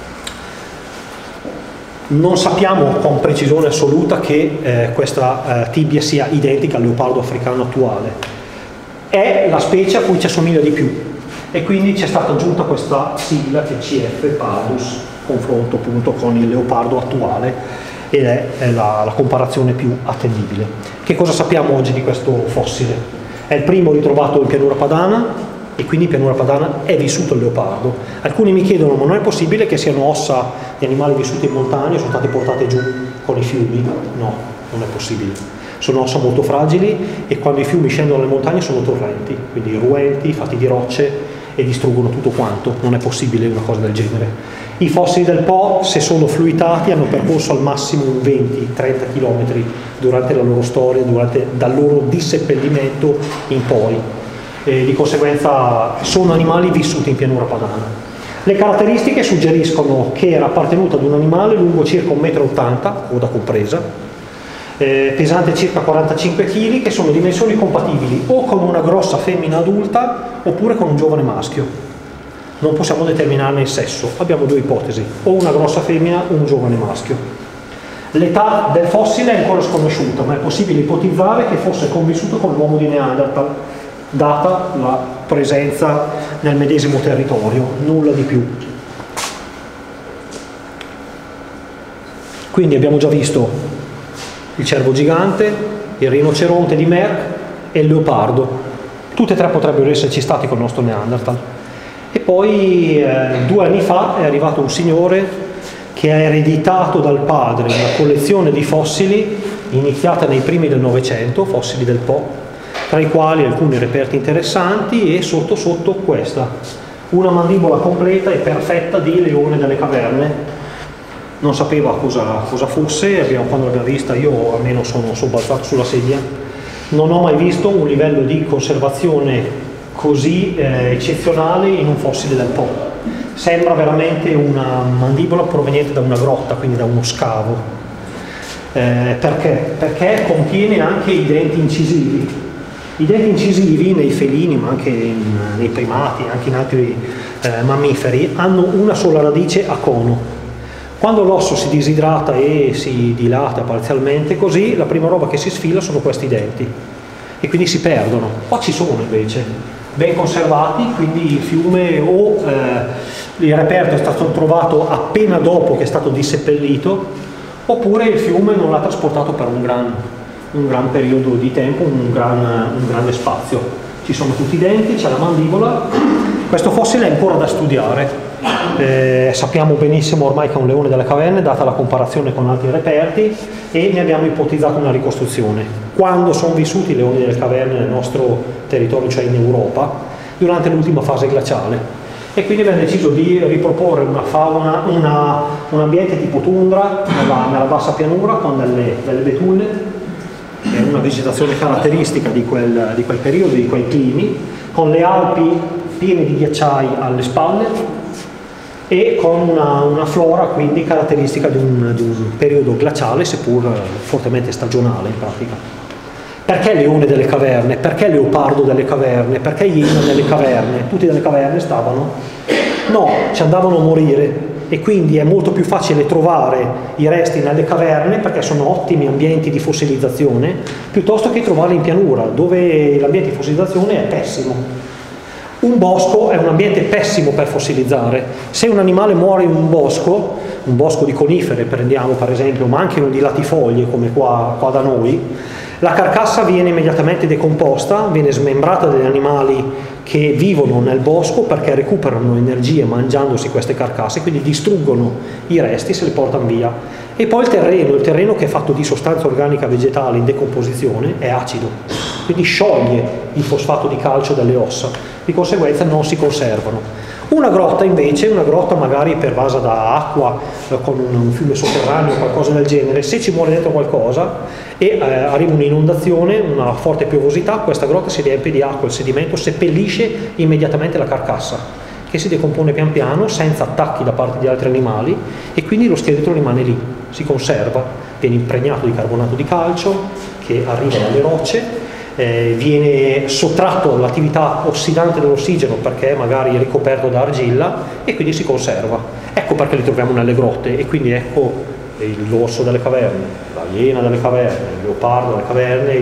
Speaker 3: Non sappiamo con precisione assoluta che questa tibia sia identica al leopardo africano attuale. È la specie a cui ci assomiglia di più e quindi ci è stata aggiunta questa sigla che è CF pardus, confronto appunto con il leopardo attuale. ed è la comparazione più attendibile. Che cosa sappiamo oggi di questo fossile? È il primo ritrovato in pianura padana, e quindi in pianura padana è vissuto il leopardo. Alcuni mi chiedono: ma non è possibile che siano ossa di animali vissuti in montagna e sono state portate giù con i fiumi? No, non è possibile. Sono ossa molto fragili e quando i fiumi scendono dalle montagne sono torrenti, quindi ruenti, fatti di rocce, e distruggono tutto quanto. Non è possibile una cosa del genere. I fossili del Po, se sono fluitati, hanno percorso al massimo 20-30 km durante la loro storia, dal loro disseppellimento in poi. Di conseguenza sono animali vissuti in pianura padana. Le caratteristiche suggeriscono che era appartenuta ad un animale lungo circa 1,80 m, coda compresa, pesante circa 45 kg, che sono dimensioni compatibili o con una grossa femmina adulta oppure con un giovane maschio. Non possiamo determinarne il sesso, abbiamo due ipotesi: o una grossa femmina o un giovane maschio. L'età del fossile è ancora sconosciuta, ma è possibile ipotizzare che fosse convissuto con l'uomo di Neanderthal, data la presenza nel medesimo territorio, nulla di più. Quindi abbiamo già visto il cervo gigante, il rinoceronte di Merck e il leopardo. Tutti e tre potrebbero esserci stati col nostro Neanderthal. E poi 2 anni fa è arrivato un signore che ha ereditato dal padre una collezione di fossili iniziata nei primi del Novecento, fossili del Po, tra i quali alcuni reperti interessanti, e sotto sotto questa, una mandibola completa e perfetta di leone delle caverne. Non sapeva cosa fosse, quando l'abbiamo vista, io almeno sono sobbalzato sulla sedia. Non ho mai visto un livello di conservazione così eccezionale in un fossile del Po. Sembra veramente una mandibola proveniente da una grotta, quindi da uno scavo. Perché? Perché contiene anche i denti incisivi. I denti incisivi nei felini, ma anche nei primati, anche in altri mammiferi, hanno una sola radice a cono. Quando l'osso si disidrata e si dilata parzialmente così, la prima roba che si sfila sono questi denti e quindi si perdono. Qua ci sono invece, ben conservati, quindi il fiume o il reperto è stato trovato appena dopo che è stato disseppellito, oppure il fiume non l'ha trasportato per un gran periodo di tempo, un grande spazio. Ci sono tutti i denti, c'è la mandibola. Questo fossile è ancora da studiare. Sappiamo benissimo ormai che è un leone delle caverne, data la comparazione con altri reperti, e ne abbiamo ipotizzato una ricostruzione. Quando sono vissuti i leoni delle caverne nel nostro territorio, cioè in Europa, durante l'ultima fase glaciale. E quindi abbiamo deciso di riproporre una fauna, un ambiente tipo tundra nella bassa pianura, con delle betulle, è una vegetazione caratteristica di quel periodo, di quei climi, con le Alpi piene di ghiacciai alle spalle e con una flora quindi caratteristica di un periodo glaciale, seppur fortemente stagionale in pratica. Perché leone delle caverne? Perché leopardo delle caverne? Perché iena delle caverne? Tutti delle caverne stavano? No, ci andavano a morire. E quindi è molto più facile trovare i resti nelle caverne, perché sono ottimi ambienti di fossilizzazione, piuttosto che trovarli in pianura, dove l'ambiente di fossilizzazione è pessimo. Un bosco è un ambiente pessimo per fossilizzare. Se un animale muore in un bosco di conifere prendiamo per esempio, ma anche uno di latifoglie come qua da noi, la carcassa viene immediatamente decomposta, viene smembrata dagli animali che vivono nel bosco, perché recuperano energie mangiandosi queste carcasse, quindi distruggono i resti, se li portano via. E poi il terreno che è fatto di sostanza organica vegetale in decomposizione è acido, quindi scioglie il fosfato di calcio dalle ossa, di conseguenza non si conservano. Una grotta invece, una grotta magari pervasa da acqua, con un fiume sotterraneo o qualcosa del genere, se ci muore dentro qualcosa e arriva un'inondazione, una forte piovosità, questa grotta si riempie di acqua, il sedimento seppellisce immediatamente la carcassa, che si decompone pian piano senza attacchi da parte di altri animali, e quindi lo scheletro rimane lì, si conserva, viene impregnato di carbonato di calcio che arriva dalle rocce, viene sottratto all'attività ossidante dell'ossigeno perché magari è ricoperto da argilla, e quindi si conserva. Ecco perché li troviamo nelle grotte, e quindi ecco l'orso delle caverne, la iena delle caverne, il leopardo delle caverne,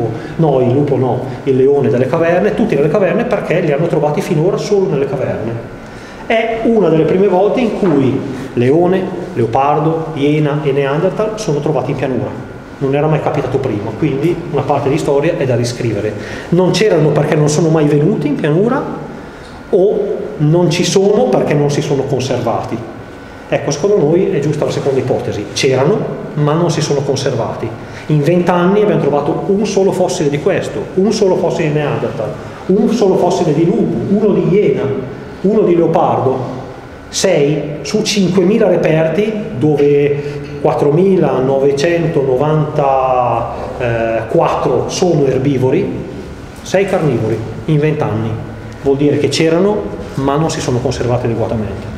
Speaker 3: il leone delle caverne, tutti nelle caverne, perché li hanno trovati finora solo nelle caverne. È una delle prime volte in cui leone, leopardo, iena e Neanderthal sono trovati in pianura. Non era mai capitato prima, quindi una parte di storia è da riscrivere. Non c'erano perché non sono mai venuti in pianura, o non ci sono perché non si sono conservati. Ecco, secondo noi è giusta la seconda ipotesi. C'erano, ma non si sono conservati. In 20 anni abbiamo trovato un solo fossile di questo, un solo fossile di Neanderthal, un solo fossile di lupo, uno di iena, uno di leopardo. 6 su 5.000 reperti, dove 4.994 sono erbivori, 6 carnivori in 20 anni. Vuol dire che c'erano, ma non si sono conservati adeguatamente.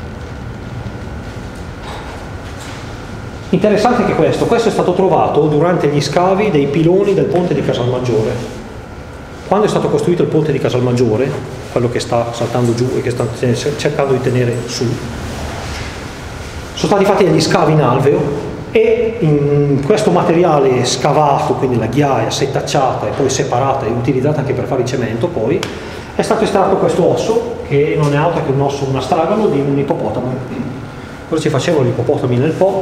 Speaker 3: Interessante che questo è stato trovato durante gli scavi dei piloni del ponte di Casalmaggiore. Quando è stato costruito il ponte di Casalmaggiore, quello che sta saltando giù e che sta cercando di tenere su, sono stati fatti degli scavi in alveo, e in questo materiale scavato, quindi la ghiaia setacciata e poi separata e utilizzata anche per fare il cemento, poi è stato estratto questo osso, che non è altro che un osso, un astragalo di un ippopotamo. Cosa ci facevano gli ippopotami nel Po?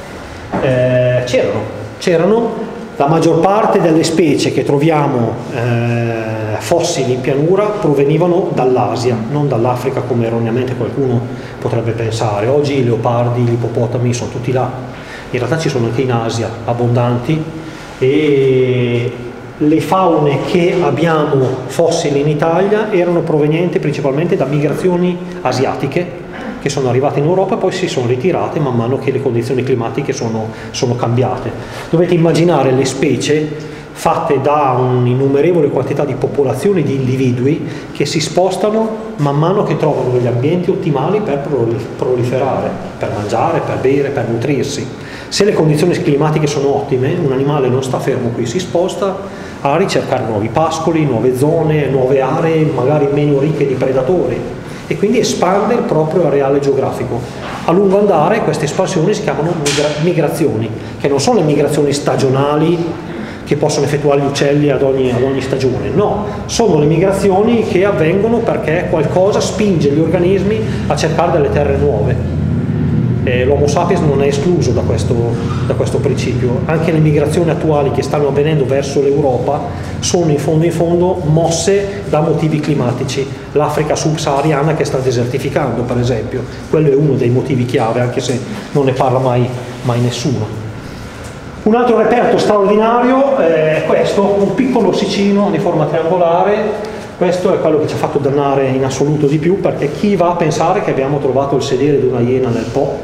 Speaker 3: C'erano. La maggior parte delle specie che troviamo fossili in pianura provenivano dall'Asia, non dall'Africa come erroneamente qualcuno potrebbe pensare. Oggi i leopardi, gli ippopotami sono tutti là. In realtà ci sono anche in Asia, abbondanti, e le faune che abbiamo fossili in Italia erano provenienti principalmente da migrazioni asiatiche che sono arrivate in Europa e poi si sono ritirate man mano che le condizioni climatiche sono cambiate. Dovete immaginare le specie fatte da un'innumerevole quantità di popolazioni di individui che si spostano man mano che trovano degli ambienti ottimali per proliferare, per mangiare, per bere, per nutrirsi. Se le condizioni climatiche sono ottime, un animale non sta fermo qui, si sposta a ricercare nuovi pascoli, nuove zone, nuove aree, magari meno ricche di predatori, e quindi espande il proprio areale geografico. A lungo andare queste espansioni si chiamano migrazioni, che non sono le migrazioni stagionali che possono effettuare gli uccelli ad ogni stagione, no, sono le migrazioni che avvengono perché qualcosa spinge gli organismi a cercare delle terre nuove. L'Homo sapiens non è escluso da questo principio. Anche le migrazioni attuali che stanno avvenendo verso l'Europa sono in fondo mosse da motivi climatici. L'Africa subsahariana che sta desertificando, per esempio, quello è uno dei motivi chiave, anche se non ne parla mai nessuno. Un altro reperto straordinario è questo, un piccolo ossicino di forma triangolare. Questo è quello che ci ha fatto dannare in assoluto di più, perché chi va a pensare che abbiamo trovato il sedere di una iena nel Po?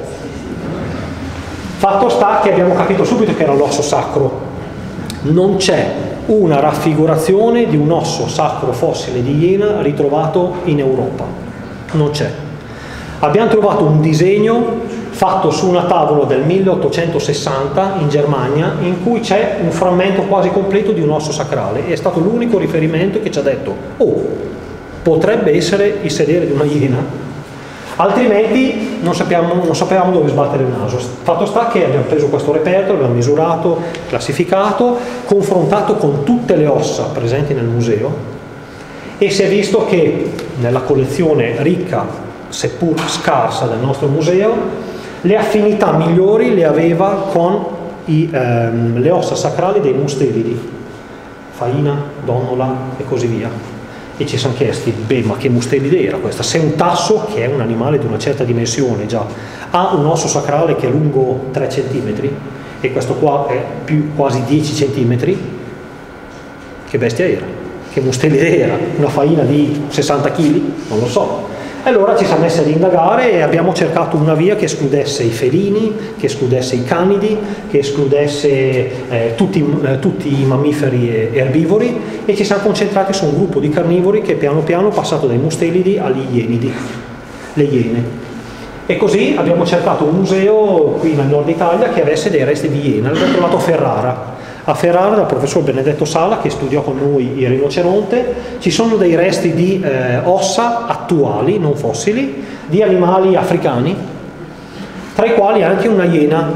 Speaker 3: Fatto sta che abbiamo capito subito che era l'osso sacro. Non c'è una raffigurazione di un osso sacro fossile di iena ritrovato in Europa. Non c'è. Abbiamo trovato un disegno fatto su una tavola del 1860 in Germania, in cui c'è un frammento quasi completo di un osso sacrale. È stato l'unico riferimento che ci ha detto: oh, potrebbe essere il sedere di una iena. Altrimenti non sapevamo dove sbattere il naso. Fatto sta che abbiamo preso questo reperto, l'abbiamo misurato, classificato, confrontato con tutte le ossa presenti nel museo, e si è visto che nella collezione ricca, seppur scarsa, del nostro museo, le affinità migliori le aveva con le ossa sacrali dei mustelidi, faina, donnola e così via. E ci siamo chiesti: beh, ma che mustelide era questa? Se un tasso, che è un animale di una certa dimensione già, ha un osso sacrale che è lungo 3 cm e questo qua è più quasi 10 cm, che bestia era? Che mustelide era? Una faina di 60 kg? Non lo so. E allora ci siamo messi ad indagare e abbiamo cercato una via che escludesse i felini, che escludesse i canidi, che escludesse tutti i mammiferi erbivori, e ci siamo concentrati su un gruppo di carnivori che piano piano è passato dai mustelidi agli ienidi, le iene. E così abbiamo cercato un museo qui nel nord Italia che avesse dei resti di iena. Abbiamo trovato a Ferrara. A Ferrara, dal professor Benedetto Sala, che studiò con noi il rinoceronte, ci sono dei resti di ossa attuali, non fossili, di animali africani, tra i quali anche una iena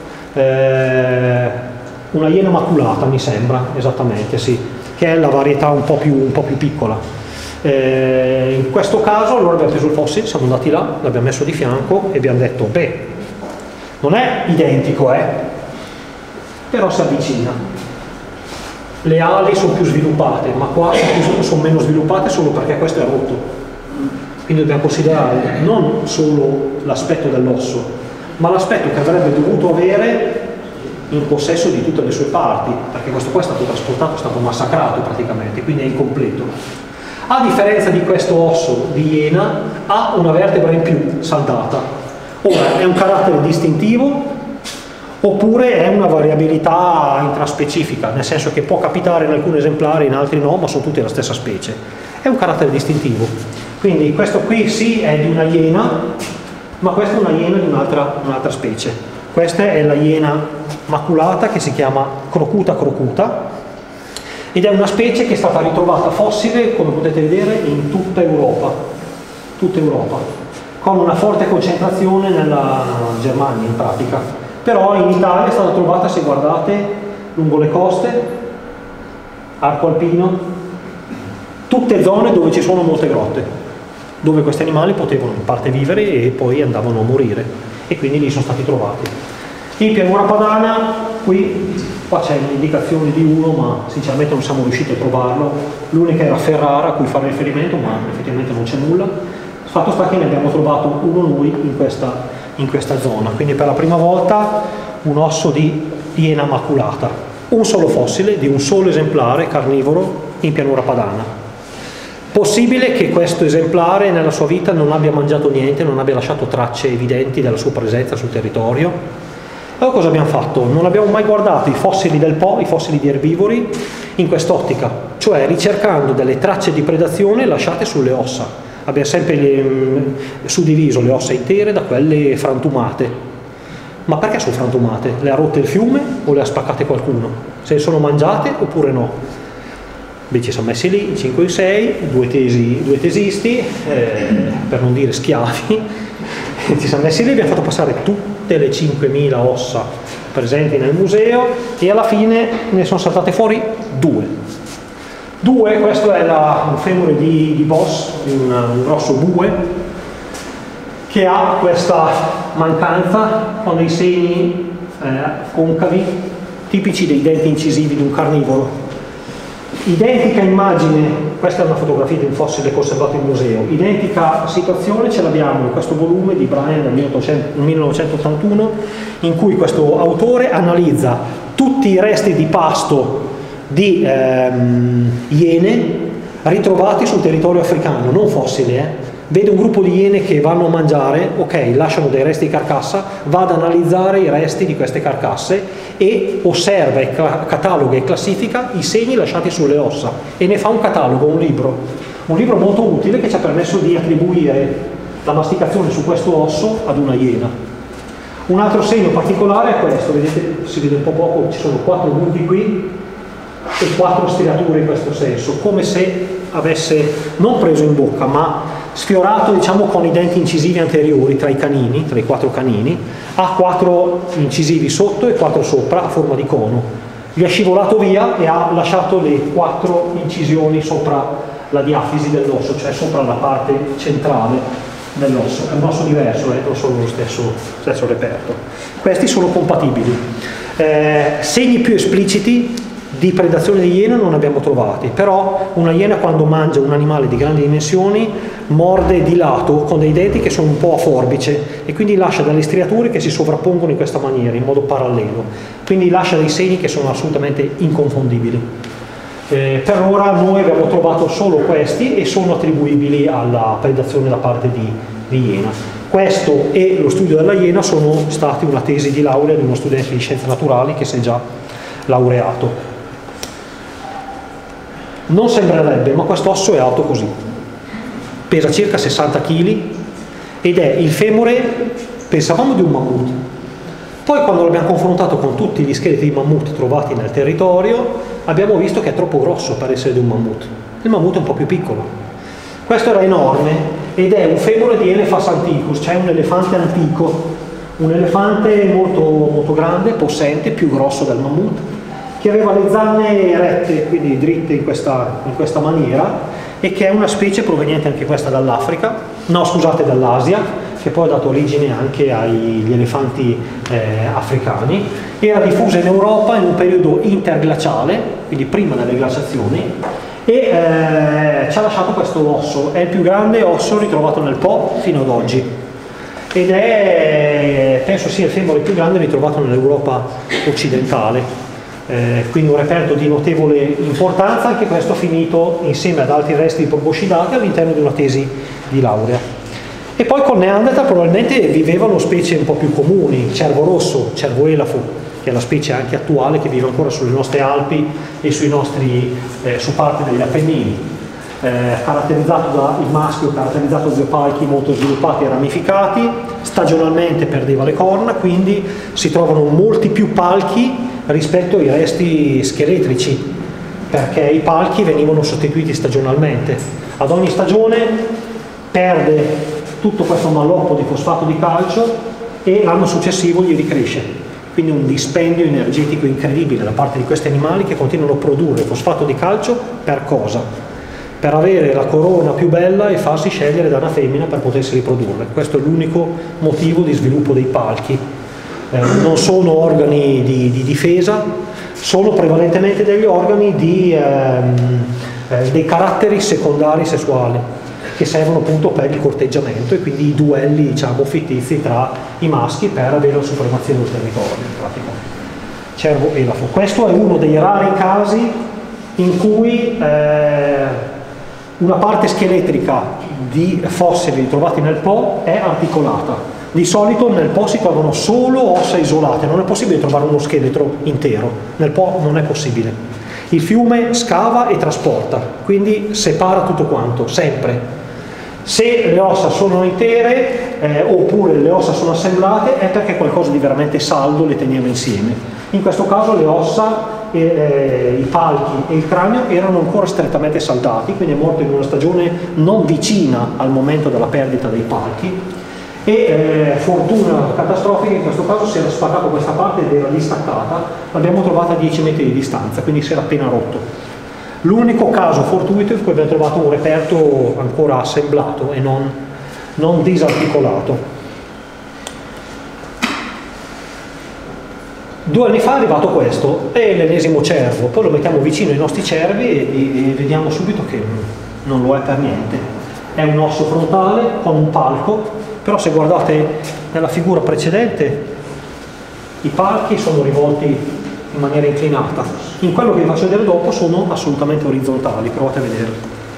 Speaker 3: maculata, mi sembra, esattamente, sì, che è la varietà un po' più piccola. In questo caso allora abbiamo preso il fossile, siamo andati là, l'abbiamo messo di fianco e abbiamo detto: beh, Non è identico, però si avvicina. Le ali sono più sviluppate, ma qua sono meno sviluppate solo perché questo è rotto. Quindi dobbiamo considerare non solo l'aspetto dell'osso, ma l'aspetto che avrebbe dovuto avere in possesso di tutte le sue parti, perché questo qua è stato trasportato, è stato massacrato praticamente, quindi è incompleto. A differenza di questo osso di iena, ha una vertebra in più saldata. Ora, è un carattere distintivo oppure è una variabilità intraspecifica, nel senso che può capitare in alcuni esemplari, in altri no, ma sono tutti la stessa specie. È un carattere distintivo. Quindi questo qui sì è di una iena, ma questa è una iena di un'altra specie. Questa è la iena maculata che si chiama Crocuta crocuta ed è una specie che è stata ritrovata fossile, come potete vedere, in tutta Europa, con una forte concentrazione nella Germania in pratica. Però in Italia è stata trovata, se guardate, lungo le coste, arco alpino, tutte zone dove ci sono molte grotte, dove questi animali potevano in parte vivere e poi andavano a morire, e quindi lì sono stati trovati. In pianura padana, qua c'è l'indicazione di uno, ma sinceramente non siamo riusciti a trovarlo. L'unica era Ferrara a cui fare riferimento, ma effettivamente non c'è nulla. Fatto sta che ne abbiamo trovato uno noi in questa zona, quindi per la prima volta un osso di iena maculata, un solo fossile di un solo esemplare carnivoro in pianura padana. Possibile che questo esemplare nella sua vita non abbia mangiato niente, non abbia lasciato tracce evidenti della sua presenza sul territorio? Allora cosa abbiamo fatto? Non abbiamo mai guardato i fossili del Po, i fossili di erbivori, in quest'ottica, cioè ricercando delle tracce di predazione lasciate sulle ossa. Abbiamo sempre suddiviso le ossa intere da quelle frantumate. Ma perché sono frantumate? Le ha rotte il fiume o le ha spaccate qualcuno? Se le sono mangiate oppure no? Beh, ci siamo messi lì, 5 e 6, due tesisti, per non dire schiavi, ci siamo messi lì e abbiamo fatto passare tutte le 5.000 ossa presenti nel museo e alla fine ne sono saltate fuori due. Questo è un femore di Boss, un grosso bue, che ha questa mancanza con dei segni concavi, tipici dei denti incisivi di un carnivoro. Identica immagine, questa è una fotografia di un fossile conservato in museo, identica situazione ce l'abbiamo in questo volume di Brian del 1981, in cui questo autore analizza tutti i resti di pasto di iene ritrovati sul territorio africano, non fossili, Vede un gruppo di iene che vanno a mangiare, ok, lasciano dei resti di carcassa, va ad analizzare i resti di queste carcasse e osserva, cataloga e classifica i segni lasciati sulle ossa e ne fa un catalogo, un libro molto utile che ci ha permesso di attribuire la masticazione su questo osso ad una iena. Un altro segno particolare è questo, vedete, si vede un po' poco, ci sono 4 buchi qui e 4 stirature in questo senso, come se avesse non preso in bocca ma sfiorato, diciamo, con i denti incisivi anteriori tra i 4 canini, ha 4 incisivi sotto e 4 sopra a forma di cono. Gli è scivolato via e ha lasciato le 4 incisioni sopra la diafisi dell'osso, cioè sopra la parte centrale dell'osso. È un osso diverso, non sono lo stesso reperto. Questi sono compatibili. Segni più espliciti di predazione di iena non abbiamo trovati, però una iena quando mangia un animale di grandi dimensioni morde di lato con dei denti che sono un po' a forbice e quindi lascia delle striature che si sovrappongono in questa maniera, in modo parallelo, quindi lascia dei segni che sono assolutamente inconfondibili. Per ora noi abbiamo trovato solo questi e sono attribuibili alla predazione da parte di iena. Questo e lo studio della iena sono stati una tesi di laurea di uno studente di scienze naturali che si è già laureato. Non sembrerebbe, ma questo osso è alto così, pesa circa 60 kg ed è il femore, pensavamo di un mammut, poi quando l'abbiamo confrontato con tutti gli scheletri di mammut trovati nel territorio abbiamo visto che è troppo grosso per essere di un mammut, il mammut è un po' più piccolo. Questo era enorme ed è un femore di Elephas anticus, cioè un elefante antico, un elefante molto, molto grande, possente, più grosso del mammut, che aveva le zanne rette, quindi dritte in questa maniera, e che è una specie proveniente anche questa dall'Africa, no scusate, dall'Asia, che poi ha dato origine anche agli elefanti africani. Era diffusa in Europa in un periodo interglaciale, quindi prima delle glaciazioni, e ci ha lasciato questo osso. È il più grande osso ritrovato nel Po fino ad oggi, ed è, penso sia il femore più grande ritrovato nell'Europa occidentale. Quindi un reperto di notevole importanza, anche questo finito insieme ad altri resti di proboscidati all'interno di una tesi di laurea. E poi con Neanderthal probabilmente vivevano specie un po' più comuni, il cervo rosso, cervo elafo, che è la specie anche attuale che vive ancora sulle nostre Alpi e su parte degli Appennini, caratterizzato il maschio caratterizzato da due palchi molto sviluppati e ramificati, stagionalmente perdeva le corna, quindi si trovano molti più palchi rispetto ai resti scheletrici, perché i palchi venivano sostituiti stagionalmente. Ad ogni stagione perde tutto questo malloppo di fosfato di calcio e l'anno successivo gli ricresce. Quindi un dispendio energetico incredibile da parte di questi animali che continuano a produrre fosfato di calcio per cosa? Per avere la corona più bella e farsi scegliere da una femmina per potersi riprodurre. Questo è l'unico motivo di sviluppo dei palchi. Non sono organi di difesa, sono prevalentemente degli organi dei caratteri secondari sessuali che servono appunto per il corteggiamento e quindi i duelli, diciamo, fittizi tra i maschi per avere la supremazia del territorio, in pratica. Cervo elafo. Questo è uno dei rari casi in cui una parte scheletrica di fossili ritrovati nel Po è articolata. Di solito nel Po si trovano solo ossa isolate, non è possibile trovare uno scheletro intero, nel Po non è possibile. Il fiume scava e trasporta, quindi separa tutto quanto, sempre. Se le ossa sono intere oppure le ossa sono assemblate è perché qualcosa di veramente saldo le teneva insieme. In questo caso le ossa, i palchi e il cranio erano ancora strettamente saldati, quindi è morto in una stagione non vicina al momento della perdita dei palchi. E fortuna catastrofica, in questo caso si era spaccato questa parte ed era distaccata, l'abbiamo trovata a 10 metri di distanza, quindi si era appena rotto. L'unico caso fortuito in cui abbiamo trovato un reperto ancora assemblato e non disarticolato. 2 anni fa è arrivato questo, è l'ennesimo cervo, poi lo mettiamo vicino ai nostri cervi e vediamo subito che non lo è per niente. È un osso frontale con un palco, però se guardate nella figura precedente i palchi sono rivolti in maniera inclinata. In quello che vi faccio vedere dopo sono assolutamente orizzontali, provate a vedere.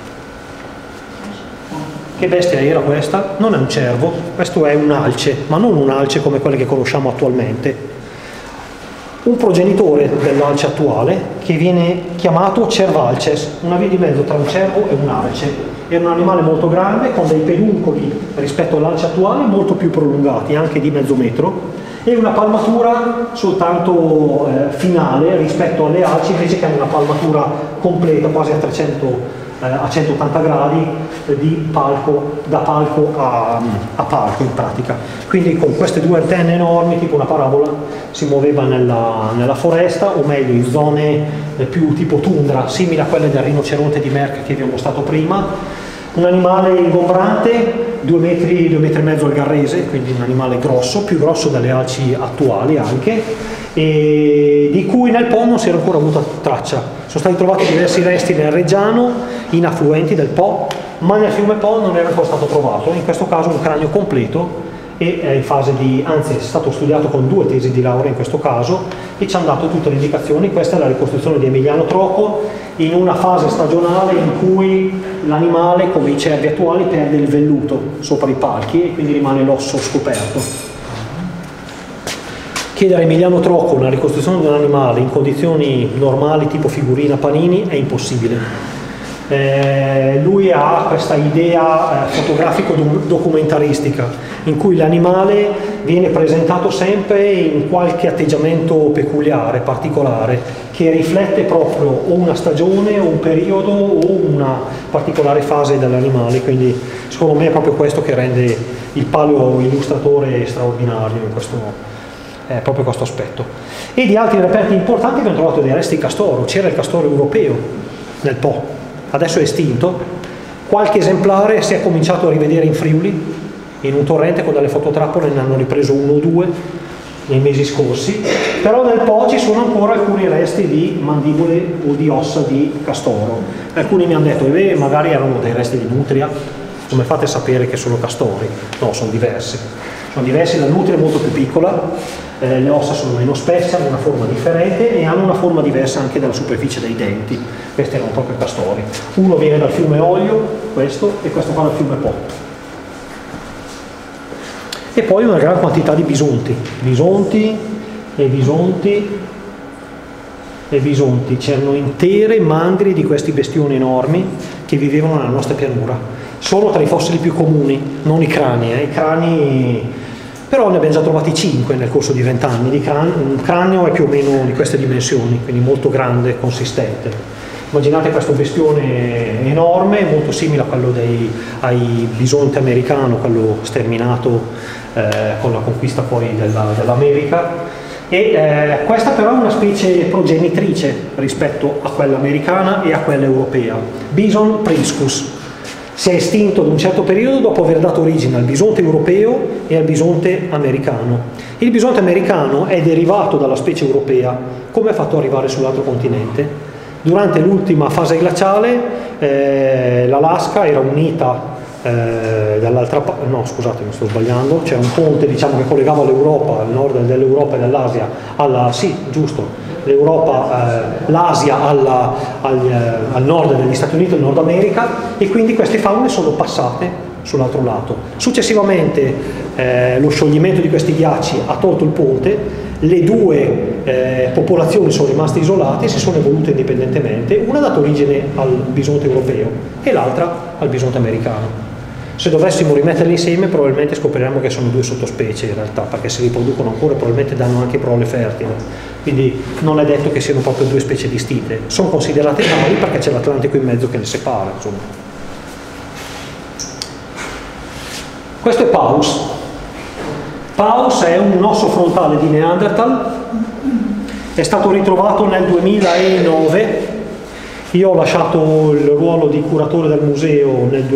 Speaker 3: Che bestia era questa? Non è un cervo, questo è un alce, ma non un alce come quelle che conosciamo attualmente. Un progenitore dell'alce attuale che viene chiamato cervalces, una via di mezzo tra un cervo e un alce. Era un animale molto grande con dei peduncoli rispetto all'alce attuale molto più prolungati, anche di mezzo metro, e una palmatura soltanto finale rispetto alle alci, invece che hanno una palmatura completa quasi a 180 gradi di palco, da palco a palco in pratica. Quindi con queste 2 antenne enormi, tipo una parabola, si muoveva nella foresta, o meglio in zone più tipo tundra, simili a quelle del rinoceronte di Merck che vi ho mostrato prima. Un animale ingombrante, 2 metri e mezzo al garrese, quindi un animale grosso, più grosso delle alci attuali anche, e di cui nel Po non si era ancora avuta traccia. Sono stati trovati diversi resti nel Reggiano, in affluenti del Po, ma nel fiume Po non era ancora stato trovato. In questo caso un cranio completo e è in fase anzi è stato studiato con 2 tesi di laurea in questo caso e ci hanno dato tutte le indicazioni. Questa è la ricostruzione di Emiliano Troco in una fase stagionale in cui l'animale, come i cervi attuali, perde il velluto sopra i palchi e quindi rimane l'osso scoperto. Chiedere a Emiliano Troco una ricostruzione di un animale in condizioni normali tipo figurina Panini è impossibile. Lui ha questa idea fotografico-documentaristica in cui l'animale viene presentato sempre in qualche atteggiamento peculiare, particolare, che riflette proprio o una stagione o un periodo o una particolare fase dell'animale, quindi secondo me è proprio questo che rende il paleo illustratore straordinario in questo, proprio questo aspetto. E di altri reperti importanti abbiamo trovato dei resti di castoro. C'era il castoro europeo nel Po, adesso è estinto. Qualche esemplare si è cominciato a rivedere in Friuli, in un torrente con delle fototrappole, ne hanno ripreso uno o due nei mesi scorsi, però nel Po ci sono ancora alcuni resti di mandibole o di ossa di castoro. Alcuni mi hanno detto, magari erano dei resti di nutria, come fate a sapere che sono castori? No, sono diversi. Sono diversi, la nutria è molto più piccola, le ossa sono meno spesse, hanno una forma differente e hanno una forma diversa anche dalla superficie dei denti. Questi erano proprio castori. Uno viene dal fiume Oglio, questo, e questo qua dal fiume Po. E poi una gran quantità di bisonti. C'erano intere mandrie di questi bestioni enormi che vivevano nella nostra pianura. Sono tra i fossili più comuni, non i crani. I crani, però ne abbiamo già trovati 5 nel corso di 20 anni. Un cranio è più o meno di queste dimensioni, quindi molto grande, consistente. Immaginate questo bestione enorme, molto simile a quello ai bisonte americano, quello sterminato con la conquista poi dell'America. E questa però è una specie progenitrice rispetto a quella americana e a quella europea. Bison priscus. Si è estinto ad un certo periodo dopo aver dato origine al bisonte europeo e al bisonte americano. Il bisonte americano è derivato dalla specie europea. Come ha fatto arrivare sull'altro continente? Durante l'ultima fase glaciale l'Alaska era unita dall'altra parte, no scusate mi sto sbagliando, c'era un ponte diciamo che collegava l'Europa, il nord dell'Europa e dell'Asia l'Asia al nord degli Stati Uniti e al Nord America, e quindi queste faune sono passate sull'altro lato. Successivamente lo scioglimento di questi ghiacci ha tolto il ponte, le due popolazioni sono rimaste isolate e si sono evolute indipendentemente, una ha dato origine al bisonte europeo e l'altra al bisonte americano. Se dovessimo rimetterli insieme probabilmente scopriremmo che sono due sottospecie in realtà, perché si riproducono ancora e probabilmente danno anche prole fertile, quindi non è detto che siano proprio due specie distinte. Sono considerate tali perché c'è l'Atlantico in mezzo che le separa, insomma. Questo è Paus. Paus è un osso frontale di Neanderthal, è stato ritrovato nel 2009. Io ho lasciato il ruolo di curatore del museo nel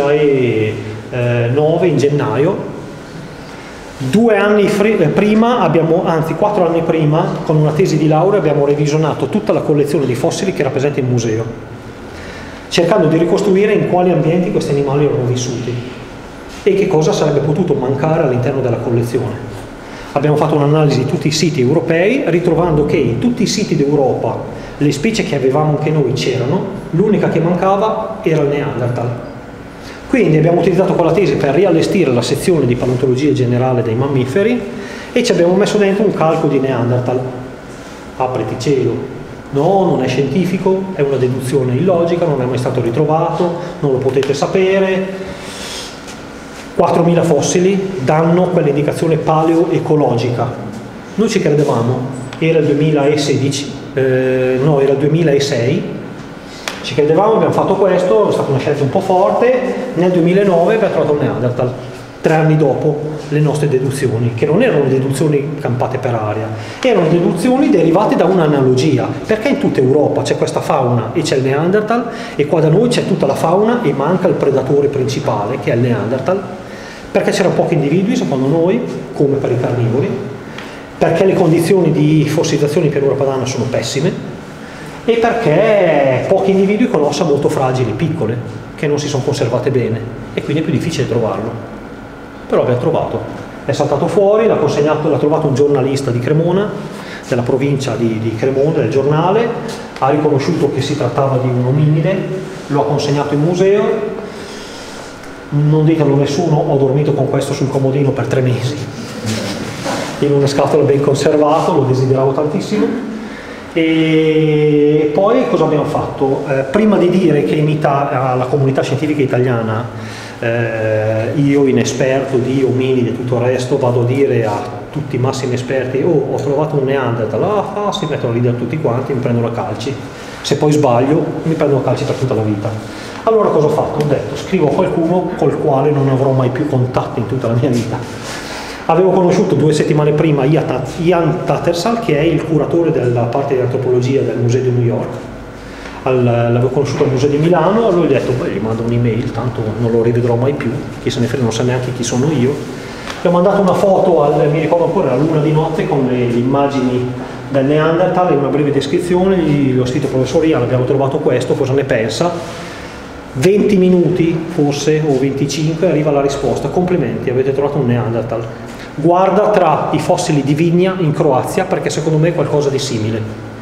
Speaker 3: 2009, in gennaio. 2 anni prima, anzi 4 anni prima, con una tesi di laurea abbiamo revisionato tutta la collezione di fossili che era presente in museo, cercando di ricostruire in quali ambienti questi animali erano vissuti e che cosa sarebbe potuto mancare all'interno della collezione. Abbiamo fatto un'analisi di tutti i siti europei, ritrovando che in tutti i siti d'Europa le specie che avevamo anche noi c'erano, l'unica che mancava era il Neanderthal. Quindi abbiamo utilizzato quella tesi per riallestire la sezione di paleontologia generale dei mammiferi e ci abbiamo messo dentro un calcolo di Neanderthal. Apriti cielo. No, non è scientifico, è una deduzione illogica, non è mai stato ritrovato, non lo potete sapere. 4.000 fossili danno quell'indicazione paleoecologica. Noi ci credevamo, era il 2016, no, era il 2006, ci credevamo, abbiamo fatto questo, è stata una scelta un po' forte. Nel 2009 abbiamo trovato il Neanderthal, 3 anni dopo le nostre deduzioni, che non erano deduzioni campate per aria, erano deduzioni derivate da un'analogia, perché in tutta Europa c'è questa fauna e c'è il Neanderthal, e qua da noi c'è tutta la fauna e manca il predatore principale, che è il Neanderthal, perché c'erano pochi individui, secondo noi, come per i carnivori, perché le condizioni di fossilizzazione in pianura padana sono pessime e perché pochi individui con ossa molto fragili, piccole, che non si sono conservate bene e quindi è più difficile trovarlo. Però abbiamo trovato, è saltato fuori, l'ha trovato un giornalista di Cremona, della provincia di Cremona, del giornale, ha riconosciuto che si trattava di un ominide, lo ha consegnato in museo. Non ditelo a nessuno, ho dormito con questo sul comodino per 3 mesi in una scatola ben conservata, lo desideravo tantissimo. E poi cosa abbiamo fatto? Prima di dire che alla comunità scientifica italiana io inesperto di ominidi e tutto il resto vado a dire a tutti i massimi esperti: oh, ho trovato un Neanderthal, si mettono a ridere tutti quanti, mi prendono a calci, se poi sbaglio mi prendono a calci per tutta la vita. Allora cosa ho fatto? Ho detto, scrivo a qualcuno col quale non avrò mai più contatti in tutta la mia vita. Avevo conosciuto 2 settimane prima Ian Tattersall, che è il curatore della parte di antropologia del Museo di New York. l'avevo conosciuto al Museo di Milano, allora gli ho detto, beh, gli mando un'email, tanto non lo rivedrò mai più, chi se ne frega, non sa neanche chi sono io. Gli ho mandato una foto, mi ricordo ancora, alla luna di notte, con le immagini del Neanderthal e una breve descrizione, gli ho scritto, professor Ian, abbiamo trovato questo, cosa ne pensa? 20 minuti forse, o 25, arriva la risposta, complimenti, avete trovato un Neanderthal. Guarda tra i fossili di Vigna in Croazia, perché secondo me è qualcosa di simile.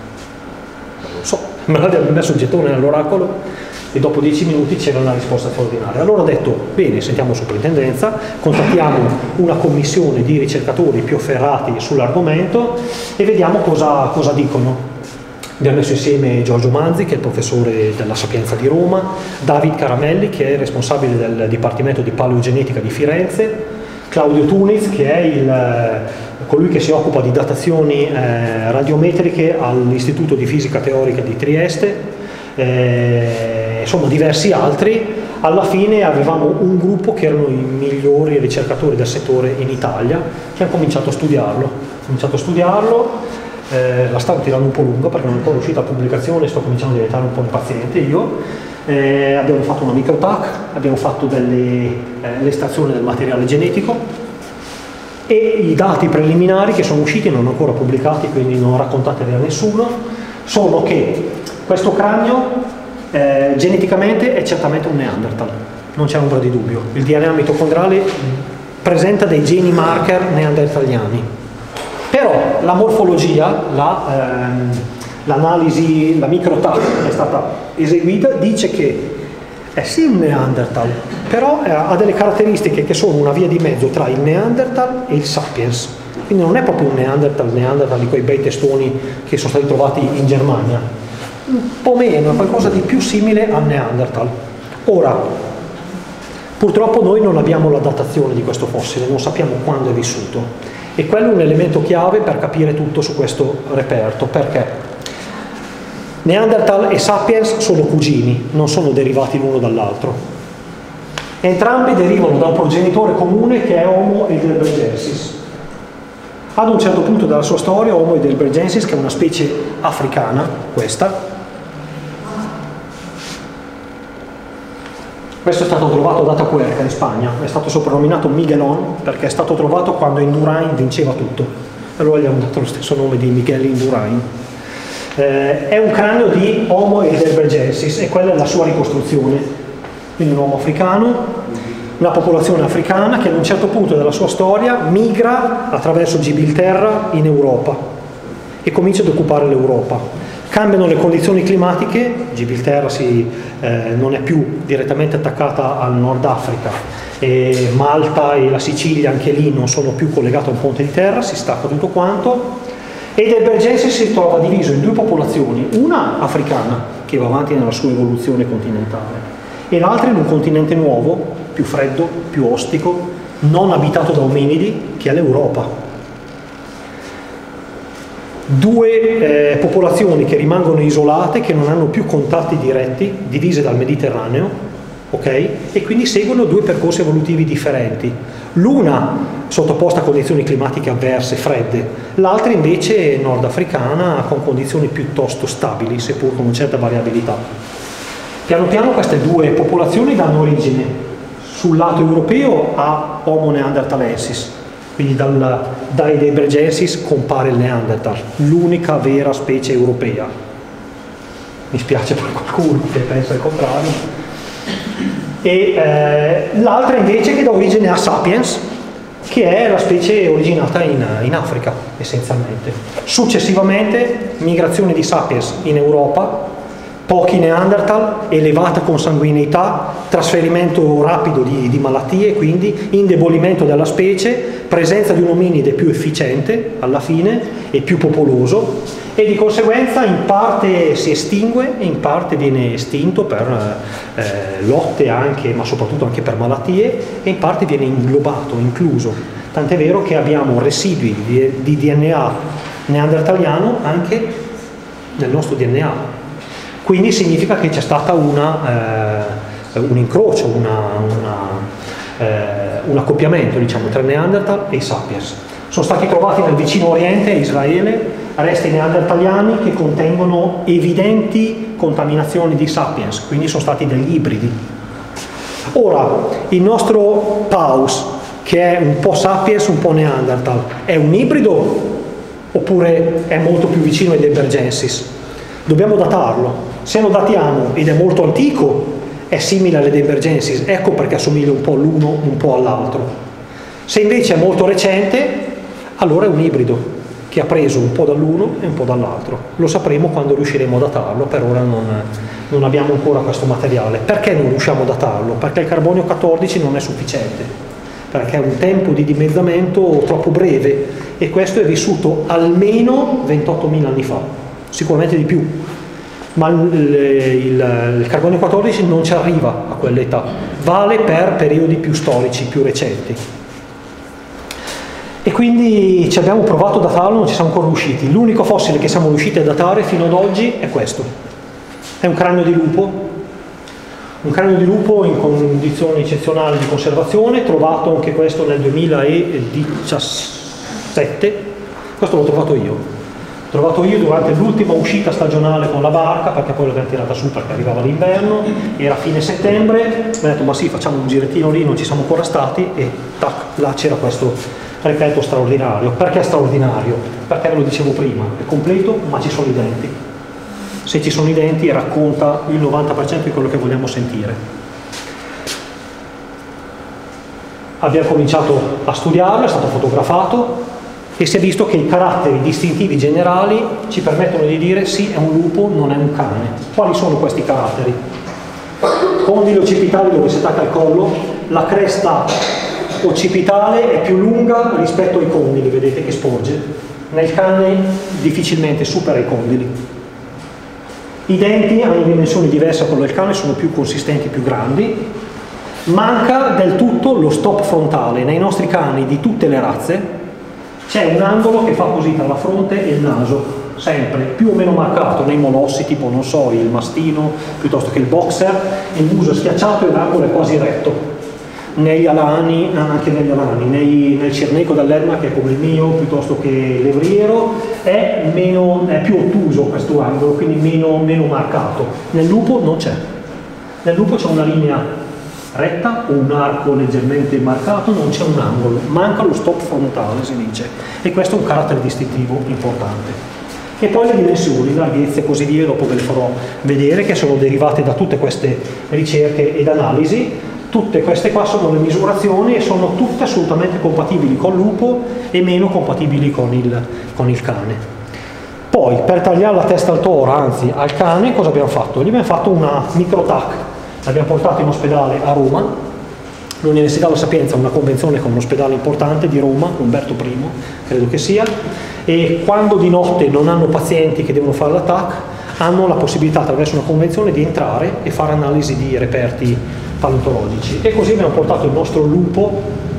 Speaker 3: Non so, me l'ha messo il gettone nell'oracolo e dopo 10 minuti c'era una risposta straordinaria. Allora ho detto, bene, sentiamo soprintendenza, contattiamo una commissione di ricercatori più afferrati sull'argomento e vediamo cosa dicono. Abbiamo messo insieme Giorgio Manzi, che è il professore della Sapienza di Roma, David Caramelli, che è il responsabile del Dipartimento di Paleogenetica di Firenze, Claudio Tuniz, che è colui che si occupa di datazioni radiometriche all'Istituto di Fisica Teorica di Trieste, insomma diversi altri. Alla fine avevamo un gruppo che erano i migliori ricercatori del settore in Italia, che hanno cominciato a studiarlo. La stavo tirando un po' lunga perché non è ancora uscita la pubblicazione, sto cominciando a diventare un po' impaziente io. Abbiamo fatto una microtac, abbiamo fatto l'estrazione del materiale genetico e i dati preliminari che sono usciti, non ancora pubblicati, quindi non raccontateli a nessuno, sono che questo cranio geneticamente è certamente un Neanderthal, non c'è ombra di dubbio. Il DNA mitocondriale presenta dei geni marker neandertaliani. Però la morfologia, l'analisi, la microtac che è stata eseguita dice che è sì un Neanderthal, però ha delle caratteristiche che sono una via di mezzo tra il Neanderthal e il Sapiens. Quindi non è proprio un Neanderthal di quei bei testoni che sono stati trovati in Germania. Un po' meno, è qualcosa di più simile al Neanderthal. Ora, purtroppo noi non abbiamo la datazione di questo fossile, non sappiamo quando è vissuto. E quello è un elemento chiave per capire tutto su questo reperto, perché Neanderthal e Sapiens sono cugini, non sono derivati l'uno dall'altro. Entrambi derivano da un progenitore comune che è Homo heidelbergensis. Ad un certo punto della sua storia, Homo heidelbergensis, che è una specie africana, questa, questo è stato trovato ad Atapuerca in Spagna, è stato soprannominato Miguelón perché è stato trovato quando Indurain vinceva tutto. Allora gli hanno dato lo stesso nome di Miguel Indurain. È un cranio di Homo heidelbergensis e quella è la sua ricostruzione. Quindi un uomo africano, una popolazione africana che ad un certo punto della sua storia migra attraverso Gibilterra in Europa e comincia ad occupare l'Europa. Cambiano le condizioni climatiche, Gibilterra non è più direttamente attaccata al Nord Africa, e Malta e la Sicilia anche lì non sono più collegate a un ponte di terra, si stacca tutto quanto, e Heidelbergensis si trova diviso in due popolazioni, una africana che va avanti nella sua evoluzione continentale e l'altra in un continente nuovo, più freddo, più ostico, non abitato da ominidi, che è l'Europa. Due popolazioni che rimangono isolate, che non hanno più contatti diretti, divise dal Mediterraneo, ok? E quindi seguono due percorsi evolutivi differenti. L'una sottoposta a condizioni climatiche avverse, fredde, l'altra invece nordafricana con condizioni piuttosto stabili, seppur con una certa variabilità. Piano piano queste due popolazioni danno origine sul lato europeo a Homo neanderthalensis. Quindi da Heidelbergensis compare il Neanderthal, l'unica vera specie europea. Mi spiace per qualcuno che pensa il contrario. E l'altra invece che dà origine a Sapiens, che è la specie originata in Africa, essenzialmente. Successivamente, migrazione di Sapiens in Europa, pochi Neanderthal, elevata consanguineità, trasferimento rapido di malattie, quindi indebolimento della specie, presenza di un ominide più efficiente alla fine e più popoloso, e di conseguenza in parte si estingue e in parte viene estinto per lotte anche, ma soprattutto anche per malattie, e in parte viene inglobato, incluso. Tant'è vero che abbiamo residui di DNA neandertaliano anche nel nostro DNA. Quindi significa che c'è stata un incrocio, un accoppiamento, diciamo, tra Neanderthal e i Sapiens. Sono stati trovati nel vicino Oriente, Israele, resti neandertaliani che contengono evidenti contaminazioni di sapiens, quindi sono stati degli ibridi. Ora, il nostro paus, che è un po' sapiens, un po' neanderthal, è un ibrido oppure è molto più vicino ai Deibergensis? Dobbiamo datarlo. Se lo datiamo ed è molto antico, è simile alle Deibergensis, ecco perché assomiglia un po' l'uno un po' all'altro. Se invece è molto recente, allora è un ibrido che ha preso un po' dall'uno e un po' dall'altro. Lo sapremo quando riusciremo a datarlo, per ora non abbiamo ancora questo materiale. Perché non riusciamo a datarlo? Perché il carbonio 14 non è sufficiente, perché è un tempo di dimezzamento troppo breve e questo è vissuto almeno 28.000 anni fa, sicuramente di più, ma il carbonio 14 non ci arriva a quell'età, vale per periodi più storici, più recenti. E quindi ci abbiamo provato a datarlo, non ci siamo ancora riusciti. L'unico fossile che siamo riusciti a datare fino ad oggi è questo. È un cranio di lupo in condizioni eccezionali di conservazione, trovato anche questo nel 2017. Questo l'ho trovato io durante l'ultima uscita stagionale con la barca, perché poi l'abbiamo tirata su perché arrivava l'inverno, era fine settembre, mi ho detto ma sì, facciamo un girettino lì, non ci siamo ancora stati, e tac, là c'era questo, ripeto, straordinario. Perché straordinario? Perché ve lo dicevo prima, è completo ma ci sono i denti. Se ci sono i denti racconta il 90% di quello che vogliamo sentire. Abbiamo cominciato a studiarlo, è stato fotografato e si è visto che i caratteri distintivi generali ci permettono di dire sì, è un lupo, non è un cane. Quali sono questi caratteri? Condili occipitali dove si attacca il collo, la cresta occipitale è più lunga rispetto ai condili, vedete che sporge. Nel cane difficilmente supera i condili. I denti hanno dimensioni diverse a quello del cane, sono più consistenti, più grandi. Manca del tutto lo stop frontale. Nei nostri cani di tutte le razze c'è un angolo che fa così tra la fronte e il naso, sempre più o meno marcato. Nei molossi, tipo non so, il mastino piuttosto che il boxer, il muso è schiacciato e l'angolo è quasi retto. Negli alani, anche negli alani, nel cirneco dell'Elma, che è come il mio, piuttosto che l'evriero, è più ottuso questo angolo, quindi meno marcato. Nel lupo non c'è. Nel lupo c'è una linea retta o un arco leggermente marcato, non c'è un angolo, manca lo stop frontale, si dice, e questo è un carattere distintivo importante. E poi le dimensioni, larghezze e così via, dopo ve le farò vedere, che sono derivate da tutte queste ricerche ed analisi. Tutte queste qua sono le misurazioni e sono tutte assolutamente compatibili col lupo e meno compatibili con il cane. Poi, per tagliare la testa al toro, anzi al cane, cosa abbiamo fatto? Gli abbiamo fatto una micro-TAC, l'abbiamo portato in ospedale a Roma. L'Università La Sapienza ha una convenzione con un ospedale importante di Roma, Umberto I, credo che sia, e quando di notte non hanno pazienti che devono fare la TAC, hanno la possibilità attraverso una convenzione di entrare e fare analisi di reperti paleontologici. E così abbiamo portato il nostro lupo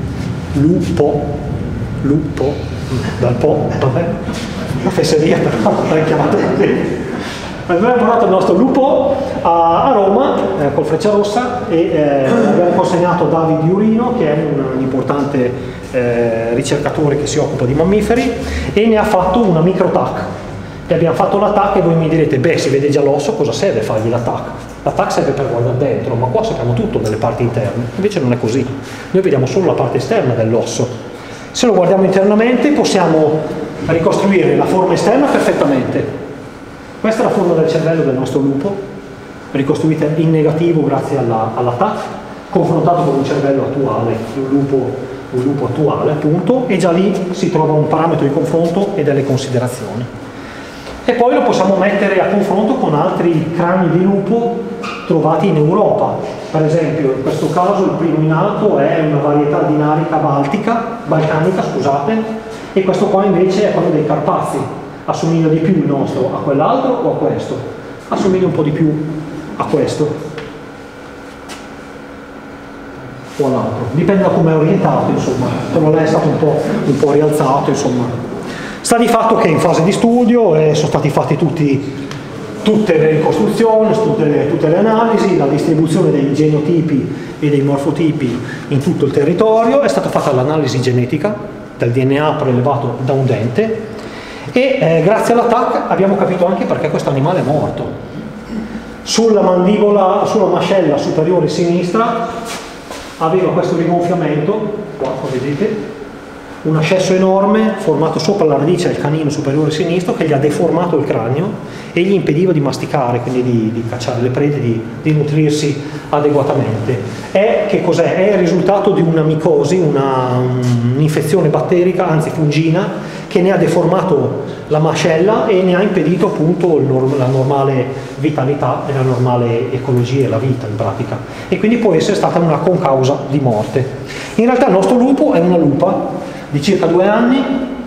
Speaker 3: dal po', vabbè, una fesseria però, l'hai chiamato così. Abbiamo portato il nostro lupo a Roma col Frecciarossa e abbiamo consegnato a David Iurino, che è un importante ricercatore che si occupa di mammiferi, e ne ha fatto una micro-TAC. E abbiamo fatto la TAC e voi mi direte, beh, si vede già l'osso, cosa serve fargli la TAC? La TAC serve per guardare dentro, ma qua sappiamo tutto delle parti interne. Invece non è così. Noi vediamo solo la parte esterna dell'osso. Se lo guardiamo internamente possiamo ricostruire la forma esterna perfettamente. Questa è la forma del cervello del nostro lupo, ricostruita in negativo grazie alla TAC, confrontato con un cervello attuale, un lupo attuale appunto, e già lì si trova un parametro di confronto e delle considerazioni. E poi lo possiamo mettere a confronto con altri crani di lupo trovati in Europa. Per esempio, in questo caso il primo in alto è una varietà dinarica balcanica, e questo qua invece è quello dei Carpazi. Assomiglia di più il nostro a quell'altro o a questo? Assomiglia un po' di più a questo o all'altro, dipende da come è orientato, insomma, però lei è stato un po' rialzato, insomma. Sta di fatto che in fase di studio sono stati fatti tutte le ricostruzioni, tutte le analisi, la distribuzione dei genotipi e dei morfotipi in tutto il territorio, è stata fatta l'analisi genetica del DNA prelevato da un dente, E grazie all'attacco abbiamo capito anche perché questo animale è morto. Sulla mandibola, sulla mascella superiore sinistra aveva questo rigonfiamento, qua vedete, un ascesso enorme formato sopra la radice del canino superiore sinistro che gli ha deformato il cranio e gli impediva di masticare, quindi di cacciare le prede, di nutrirsi adeguatamente. Che cos'è? È il risultato di una micosi, un'infezione batterica, anzi fungina, che ne ha deformato la mascella e ne ha impedito appunto la normale vitalità e la normale ecologia e la vita in pratica. E quindi può essere stata una concausa di morte. In realtà il nostro lupo è una lupa di circa 2 anni,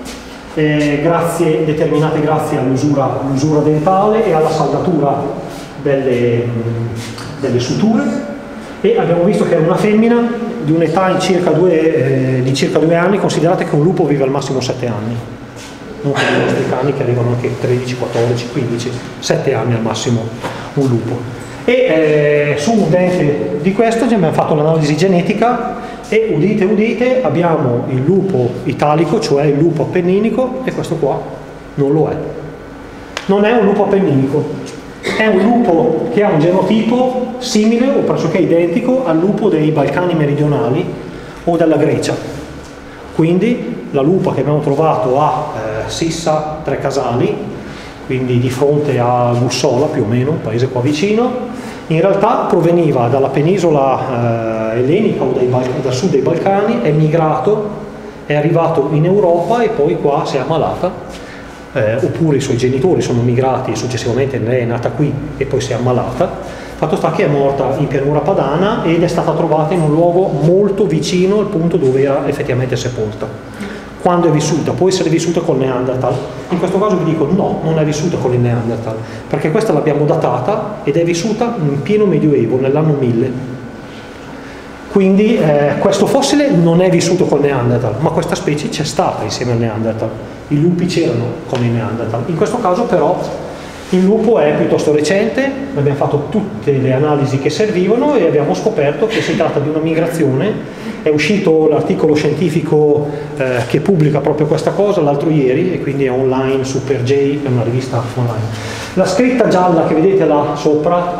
Speaker 3: determinate grazie all'usura dentale e alla saldatura delle suture, e abbiamo visto che è una femmina di un'età di circa 2 anni. Considerate che un lupo vive al massimo 7 anni, non come i nostri cani che arrivano anche 13, 14, 15, 7 anni al massimo un lupo. E su un dente di questo abbiamo fatto l'analisi genetica e udite udite abbiamo il lupo italico, cioè il lupo appenninico, e questo qua non lo è. Non è un lupo appenninico, è un lupo che ha un genotipo simile o pressoché identico al lupo dei Balcani meridionali o della Grecia. Quindi la lupa che abbiamo trovato a Sissa Tre Casali, quindi di fronte a Bussola più o meno, un paese qua vicino, in realtà proveniva dalla penisola ellenica o dal sud dei Balcani, è migrato, è arrivato in Europa e poi qua si è ammalata, oppure i suoi genitori sono migrati e successivamente lei è nata qui e poi si è ammalata. Fatto sta che è morta in pianura padana ed è stata trovata in un luogo molto vicino al punto dove era effettivamente sepolta. Quando è vissuta? Può essere vissuta col Neanderthal? In questo caso vi dico no, non è vissuta con il Neanderthal, perché questa l'abbiamo datata ed è vissuta in pieno medioevo, nell'anno 1000. Quindi questo fossile non è vissuto col Neanderthal, ma questa specie c'è stata insieme al Neanderthal. I lupi c'erano con il Neanderthal. In questo caso però il lupo è piuttosto recente, abbiamo fatto tutte le analisi che servivano e abbiamo scoperto che si tratta di una migrazione. È uscito l'articolo scientifico che pubblica proprio questa cosa l'altro ieri, e quindi è online su Per J, è una rivista online. La scritta gialla che vedete là sopra,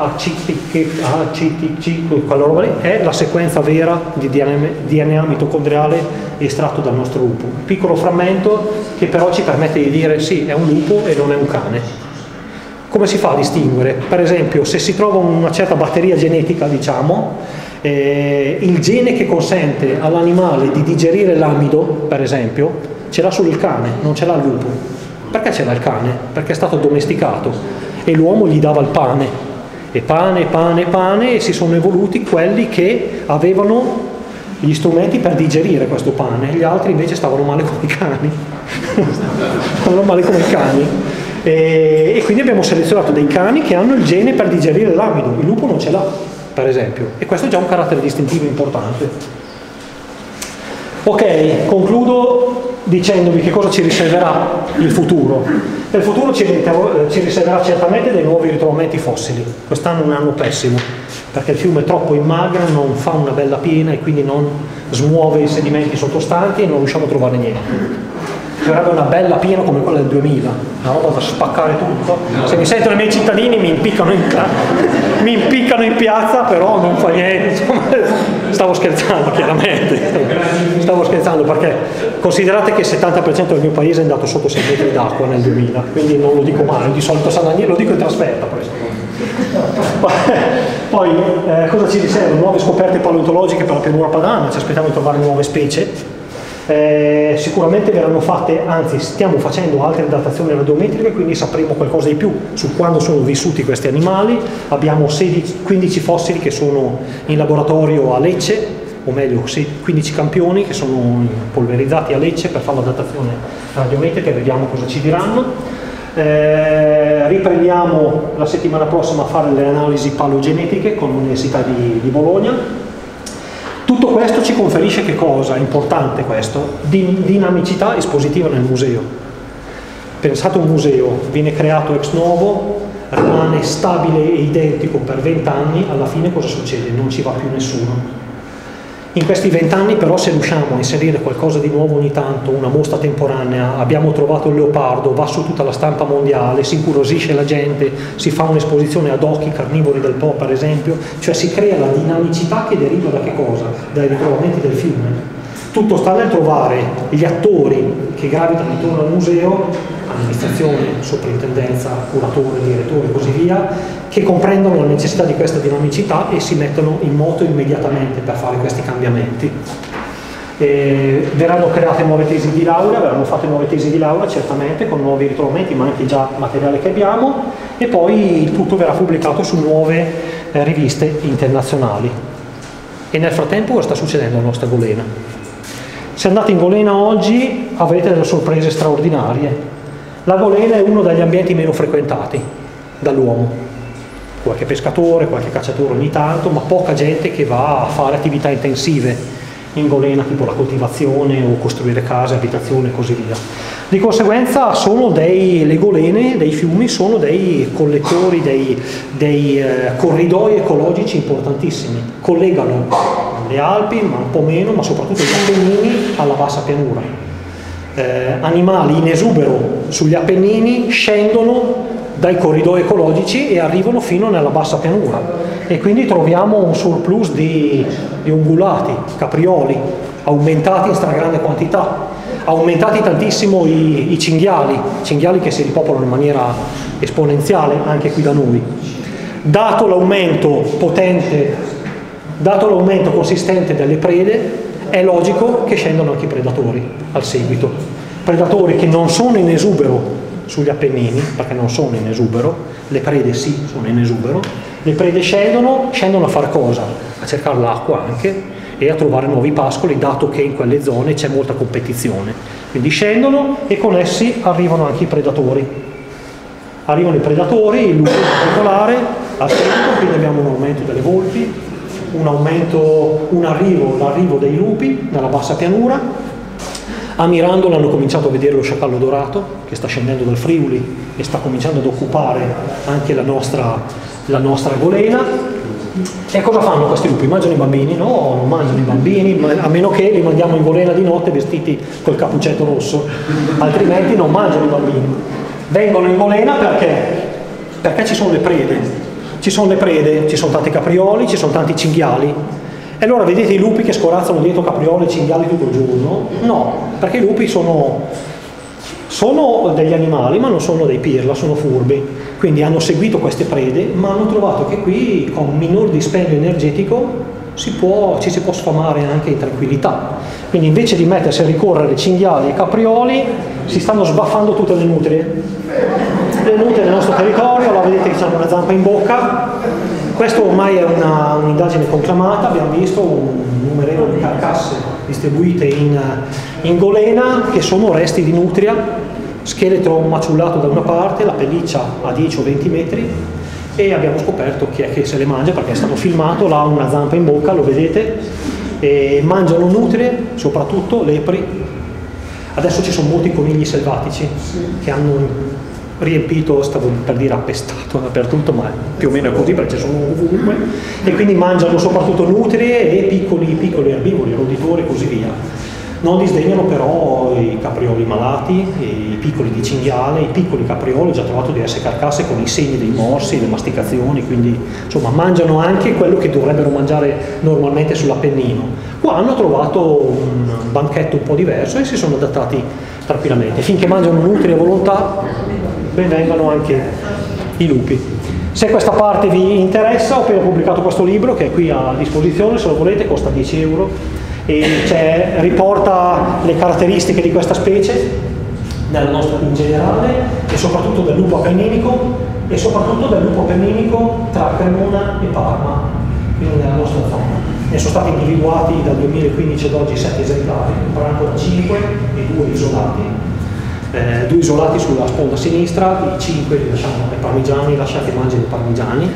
Speaker 3: ACTC, quella roba lì, è la sequenza vera di DNA mitocondriale estratto dal nostro lupo. Un piccolo frammento che però ci permette di dire sì, è un lupo e non è un cane. Come si fa a distinguere? Per esempio, se si trova una certa batteria genetica, diciamo, il gene che consente all'animale di digerire l'amido, per esempio, ce l'ha solo il cane, non ce l'ha il lupo. Perché ce l'ha il cane? Perché è stato addomesticato e l'uomo gli dava il pane, e pane, e si sono evoluti quelli che avevano gli strumenti per digerire questo pane, gli altri invece stavano male come i cani. Stavano male come i cani. E quindi abbiamo selezionato dei cani che hanno il gene per digerire l'amido, il lupo non ce l'ha, per esempio, e questo è già un carattere distintivo importante. Ok, concludo dicendovi che cosa ci riserverà il futuro. Nel futuro ci riserverà certamente dei nuovi ritrovamenti fossili. Quest'anno è un anno pessimo, perché il fiume è troppo immagra, non fa una bella piena e quindi non smuove i sedimenti sottostanti e non riusciamo a trovare niente. Sarebbe una bella piena come quella del 2000, una roba da spaccare tutto. Se mi sentono i miei cittadini mi impiccano in piazza, però non fa niente. Insomma, stavo scherzando chiaramente, stavo scherzando perché considerate che il 70% del mio paese è andato sotto 6 metri d'acqua nel 2000, quindi non lo dico mai, di solito San Daniele lo dico in trasferta. Poi cosa ci riserva? Nuove scoperte paleontologiche per la pianura padana, ci aspettiamo di trovare nuove specie. Sicuramente verranno fatte, anzi stiamo facendo altre datazioni radiometriche, quindi sapremo qualcosa di più su quando sono vissuti questi animali. Abbiamo 15 fossili che sono in laboratorio a Lecce, o meglio 15 campioni che sono polverizzati a Lecce per fare la datazione radiometrica e vediamo cosa ci diranno. Riprendiamo la settimana prossima a fare le analisi paleogenetiche con l'Università di Bologna. Tutto questo ci conferisce che cosa? Importante questo, dinamicità espositiva nel museo. Pensate a un museo, viene creato ex novo, rimane stabile e identico per 20 anni, alla fine cosa succede? Non ci va più nessuno. In questi 20 anni però, se riusciamo a inserire qualcosa di nuovo ogni tanto, una mostra temporanea, abbiamo trovato il leopardo, va su tutta la stampa mondiale, si incuriosisce la gente, si fa un'esposizione ad occhi carnivori del Po per esempio, cioè si crea la dinamicità che deriva da che cosa? Dai ritrovamenti del fiume. Tutto sta nel trovare gli attori che gravitano intorno al museo, amministrazione, soprintendenza, curatore, direttore e così via, che comprendono la necessità di questa dinamicità e si mettono in moto immediatamente per fare questi cambiamenti. Verranno create nuove tesi di laurea, verranno fatte nuove tesi di laurea certamente con nuovi ritrovamenti, ma anche già materiale che abbiamo, e poi il tutto verrà pubblicato su nuove riviste internazionali. E nel frattempo cosa sta succedendo alla nostra Golena? Se andate in Golena oggi avrete delle sorprese straordinarie. La Golena è uno degli ambienti meno frequentati dall'uomo. Qualche pescatore, qualche cacciatore ogni tanto, ma poca gente che va a fare attività intensive in Golena, tipo la coltivazione o costruire case, abitazioni e così via. Di conseguenza le golene dei fiumi sono dei collettori, dei corridoi ecologici importantissimi. Collegano le Alpi, ma un po' meno, ma soprattutto gli Appennini alla bassa pianura. Animali in esubero sugli Appennini scendono dai corridoi ecologici e arrivano fino nella bassa pianura, e quindi troviamo un surplus di ungulati, caprioli, aumentati in stragrande quantità, aumentati tantissimo i cinghiali che si ripopolano in maniera esponenziale anche qui da noi. Dato l'aumento consistente delle prede, è logico che scendano anche i predatori al seguito. Predatori che non sono in esubero sugli Appennini, perché non sono in esubero, le prede sì, sono in esubero, le prede scendono a far cosa? A cercare l'acqua anche e a trovare nuovi pascoli, dato che in quelle zone c'è molta competizione. Quindi scendono e con essi arrivano anche i predatori. Arrivano i predatori, il lupo in particolare, al seguito, quindi abbiamo un aumento delle volpi, l'arrivo dei lupi nella bassa pianura. A Mirandola hanno cominciato a vedere lo sciacallo dorato che sta scendendo dal Friuli e sta cominciando ad occupare anche la nostra Golena. E cosa fanno questi lupi? Mangiano i bambini? No, non mangiano i bambini, a meno che li mandiamo in Golena di notte vestiti col cappuccetto rosso, altrimenti non mangiano i bambini. Vengono in Golena perché ci sono le prede. Ci sono tanti caprioli, ci sono tanti cinghiali. E allora vedete i lupi che scorazzano dietro caprioli e cinghiali tutto il giorno? No, perché i lupi sono degli animali, ma non sono dei pirla, sono furbi. Quindi hanno seguito queste prede, ma hanno trovato che qui con minor dispendio energetico ci si può sfamare anche in tranquillità. Quindi invece di mettersi a ricorrere cinghiali e caprioli, si stanno sbaffando tutte le nutrie. Le nutrie del nostro territorio, la vedete che hanno una zampa in bocca. Questo ormai è un'indagine conclamata, abbiamo visto un numero di carcasse distribuite in Golena che sono resti di nutria, scheletro maciullato da una parte, la pelliccia a 10 o 20 metri, e abbiamo scoperto chi è che se le mangia, perché è stato filmato, là ha una zampa in bocca, lo vedete, e mangiano nutrie, soprattutto lepri. Adesso ci sono molti conigli selvatici che hanno riempito, stavo per dire appestato dappertutto, ma più o meno è così perché ci sono ovunque, e quindi mangiano soprattutto nutrie e piccoli erbivori, roditori e così via. Non disdegnano però i caprioli malati, i piccoli di cinghiale, i piccoli caprioli, ho già trovato diverse carcasse con i segni dei morsi, le masticazioni, quindi insomma mangiano anche quello che dovrebbero mangiare normalmente sull'Appennino. Qua hanno trovato un banchetto un po' diverso e si sono adattati tranquillamente. Finché mangiano nutrie a volontà, ben vengano anche i lupi. Se questa parte vi interessa, ho appena pubblicato questo libro che è qui a disposizione, se lo volete costa 10 euro e riporta le caratteristiche di questa specie in generale, e soprattutto del lupo appenninico, tra Cremona e Parma, quindi nella nostra zona. Ne sono stati individuati dal 2015 ad oggi 7 esemplari, un branco da 5 e 2 isolati. 2 isolati sulla sponda sinistra, i 5 li lasciamo ai parmigiani, lasciate mangiare i parmigiani.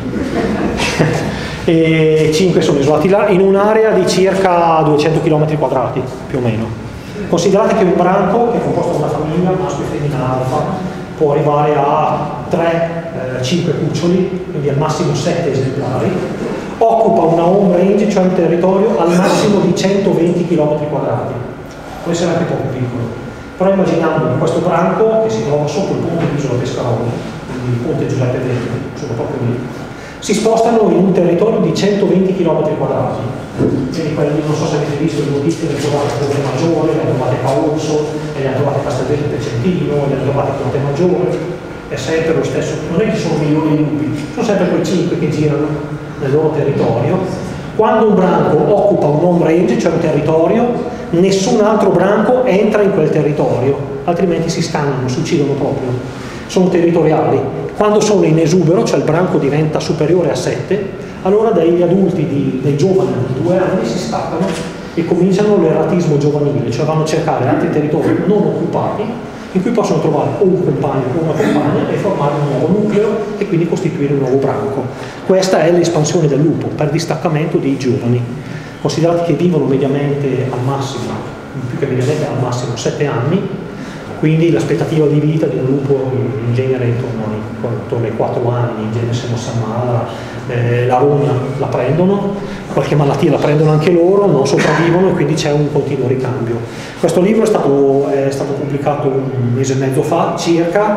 Speaker 3: E 5 sono isolati là in un'area di circa 200 km quadrati più o meno. Considerate che un branco, che è composto da una famiglia, maschio e femmina alfa, può arrivare a 3-5 cuccioli, quindi al massimo 7 esemplari. occupa una home range, cioè un territorio al massimo di 120 km quadrati, può essere anche poco piccolo, però immaginiamo questo branco che si trova sotto il ponte di Isola Pescaroli, quindi il ponte Giuseppe Verdi, sono proprio lì, si spostano in un territorio di 120 km quadrati, quindi quelli, non so se avete visto le notizie, le trovate a Ponte Maggiore, le trovate a Caorso, le trovate a Castelvetro Precentino, le trovate a Ponte Maggiore, è sempre lo stesso, non è che sono milioni di lupi, sono sempre quei 5 che girano nel loro territorio. Quando un branco occupa un home range, cioè un territorio, nessun altro branco entra in quel territorio, altrimenti si scannano, si uccidono proprio, sono territoriali. Quando sono in esubero, cioè il branco diventa superiore a 7, allora degli adulti, dei giovani di 2 anni si staccano e cominciano l'eratismo giovanile, cioè vanno a cercare altri territori non occupati in cui possono trovare o un compagno o una compagna e formare un nuovo nucleo e quindi costituire un nuovo branco. Questa è l'espansione del lupo per distaccamento dei giovani. Considerate che vivono mediamente al massimo, più che mediamente al massimo 7 anni, quindi l'aspettativa di vita di un lupo in genere è intorno ai 4 anni, in genere se non si ammala, la rogna la prendono, qualche malattia la prendono anche loro, non sopravvivono e quindi c'è un continuo ricambio. Questo libro è stato pubblicato un mese e mezzo fa circa,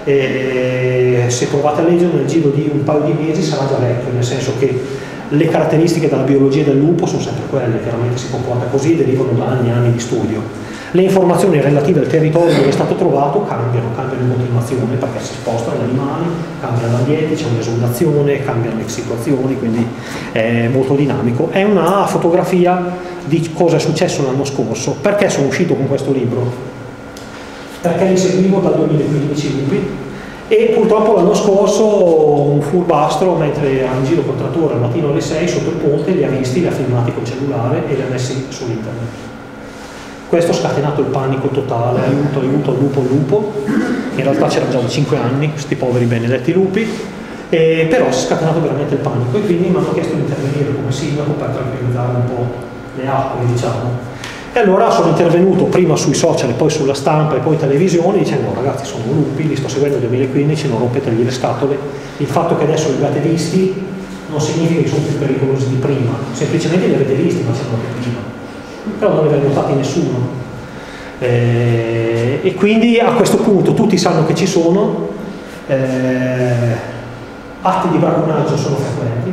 Speaker 3: e se provate a leggere nel giro di un paio di mesi sarà già vecchio, nel senso che le caratteristiche della biologia del lupo sono sempre quelle, chiaramente si comporta così, derivano da anni e anni di studio. Le informazioni relative al territorio dove è stato trovato cambiano in continuazione perché si spostano gli animali, cambia l'ambiente, c'è un'esondazione, cambiano le situazioni, quindi è molto dinamico. È una fotografia di cosa è successo l'anno scorso. Perché sono uscito con questo libro? Perché li seguivo dal 2015 lupi e purtroppo l'anno scorso un furbastro, mentre era in giro col trattore al mattino alle 6 sotto il ponte, li ha visti, li ha filmati col cellulare e li ha messi su internet. Questo ha scatenato il panico totale, aiuto, aiuto, lupo. In realtà c'erano già da 5 anni questi poveri benedetti lupi, però si è scatenato veramente il panico e quindi mi hanno chiesto di intervenire come sindaco per tranquillizzare un po' le acque, diciamo. E allora sono intervenuto prima sui social e poi sulla stampa e poi televisione dicendo: ragazzi, sono lupi, li sto seguendo nel 2015, non rompetegli le scatole. Il fatto che adesso li abbiate visti non significa che sono più pericolosi di prima, semplicemente li avete visti, ma c'erano anche prima. Però non li aveva notati nessuno, e quindi a questo punto tutti sanno che ci sono, atti di bracconaggio sono frequenti,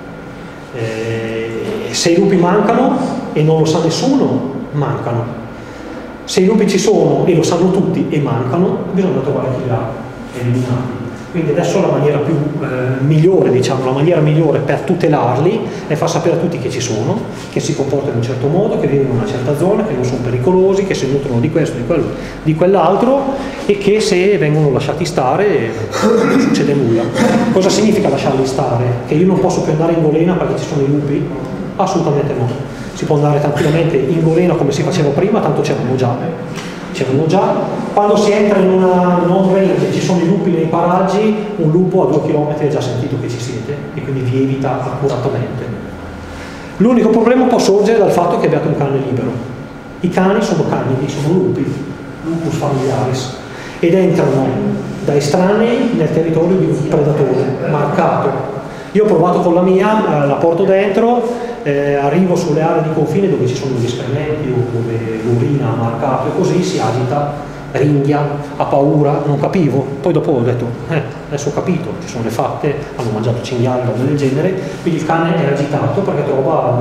Speaker 3: se i lupi mancano e non lo sa nessuno, mancano. Se i lupi ci sono e lo sanno tutti e mancano, bisogna trovare chi li ha eliminati. Quindi adesso la maniera più migliore, diciamo, la maniera migliore per tutelarli è far sapere a tutti che ci sono, che si comportano in un certo modo, che vivono in una certa zona, che non sono pericolosi, che si nutrono di questo, di quell'altro, e che se vengono lasciati stare non succede nulla. Cosa significa lasciarli stare? Che io non posso più andare in golena perché ci sono i lupi? Assolutamente no. Si può andare tranquillamente in golena come si faceva prima, tanto c'erano già. Quando si entra in una non range e ci sono i lupi nei paraggi, un lupo a 2 km ha già sentito che ci siete e quindi vi evita accuratamente. L'unico problema può sorgere dal fatto che abbiate un cane libero. I cani sono canidi, sono lupi, lupus familiaris, ed entrano da estranei nel territorio di un predatore marcato. Io ho provato con la mia, la porto dentro, arrivo sulle aree di confine dove ci sono gli escrementi o dove l'urina ha marcato e così si agita, ringhia, ha paura, non capivo. Poi dopo ho detto, adesso ho capito, ci sono le fatte, hanno mangiato cinghiali o del genere, quindi il cane è agitato perché trova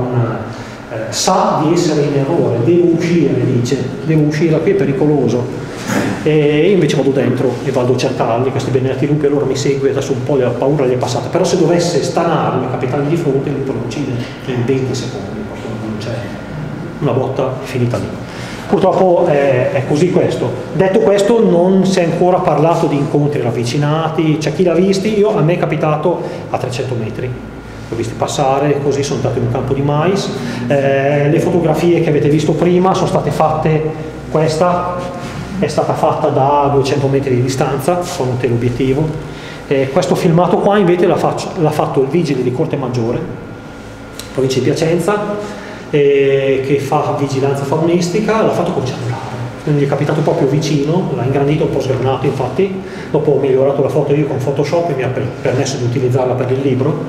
Speaker 3: sa di essere in errore, devo uscire, dice, devo uscire da qui, è pericoloso. E io invece vado dentro e vado a cercarli, questi benedetti lupi, allora mi segue, adesso un po' la paura gli è passata, però se dovesse stanarmi, capitargli di fronte, il lupo lo uccide in 20 secondi, non c'è una botta finita lì. Purtroppo è così questo. Detto questo, non si è ancora parlato di incontri ravvicinati, c'è chi l'ha visti, a me è capitato a 300 metri. Li ho visti passare, così sono andato in un campo di mais. Le fotografie che avete visto prima sono state fatte, questa è stata fatta da 200 metri di distanza con un teleobiettivo. Questo filmato qua invece l'ha fatto il vigile di Corte Maggiore, provincia di Piacenza, che fa vigilanza faunistica, l'ha fatto col cellulare, quindi è capitato proprio vicino, l'ha ingrandito, un po' sgranato infatti, dopo ho migliorato la foto io con Photoshop e mi ha permesso di utilizzarla per il libro.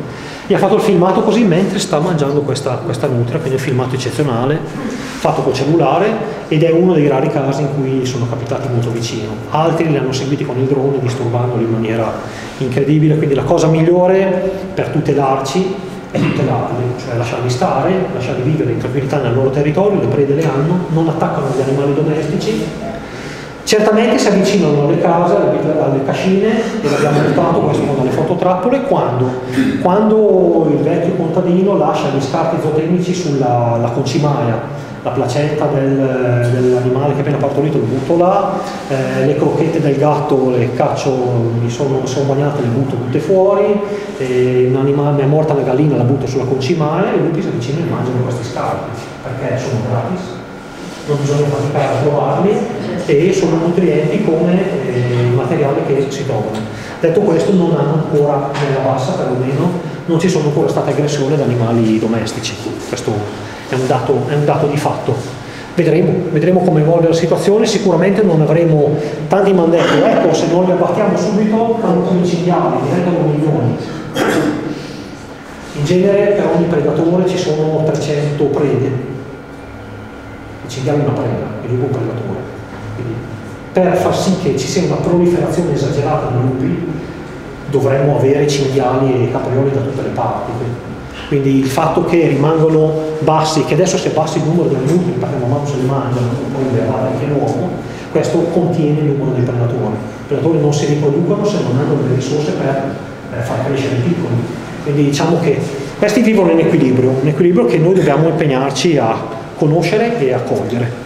Speaker 3: Gli ha fatto il filmato così mentre sta mangiando questa nutria, quindi un filmato eccezionale, fatto col cellulare, ed è uno dei rari casi in cui sono capitati molto vicino. Altri li hanno seguiti con il drone disturbandoli in maniera incredibile, quindi la cosa migliore per tutelarci è tutelarli, cioè lasciarli stare, lasciarli vivere in tranquillità nel loro territorio, le prede le hanno, non attaccano gli animali domestici. Certamente si avvicinano alle case, alle cascine, e l'abbiamo notato questo con le fototrappole, quando il vecchio contadino lascia gli scarti zootecnici sulla concimaia, la placenta dell'animale che appena partorito lo butto là, le crocchette del gatto le caccio, sono bagnate, le butto tutte fuori, un animale, è morta la gallina, la butto sulla concimaia, e i lupi si avvicinano e mangiano questi scarti, perché sono gratis, non bisogna faticare a trovarli, e sono nutrienti come i materiali che si trovano. Detto questo, non hanno ancora, nella bassa perlomeno, non ci sono ancora state aggressioni ad animali domestici. Questo è un dato di fatto. Vedremo come evolve la situazione. Sicuramente non avremo, tanti mi hanno detto, ecco, se non li abbattiamo subito, tanto come cinghiali, diventano milioni. In genere per ogni predatore ci sono 300 prede. Il cinghiale è una preda, il lupo è un predatore. Quindi, per far sì che ci sia una proliferazione esagerata di lupi, dovremmo avere cinghiali e caprioli da tutte le parti. Quindi il fatto che rimangono bassi, che adesso si abbassi il numero delle lupi perché man mano se le mangiano, poi in realtà anche l'uomo, questo contiene il numero dei predatori. I predatori non si riproducono se non hanno le risorse per far crescere i piccoli. Quindi diciamo che questi vivono in equilibrio, un equilibrio che noi dobbiamo impegnarci a conoscere e a cogliere.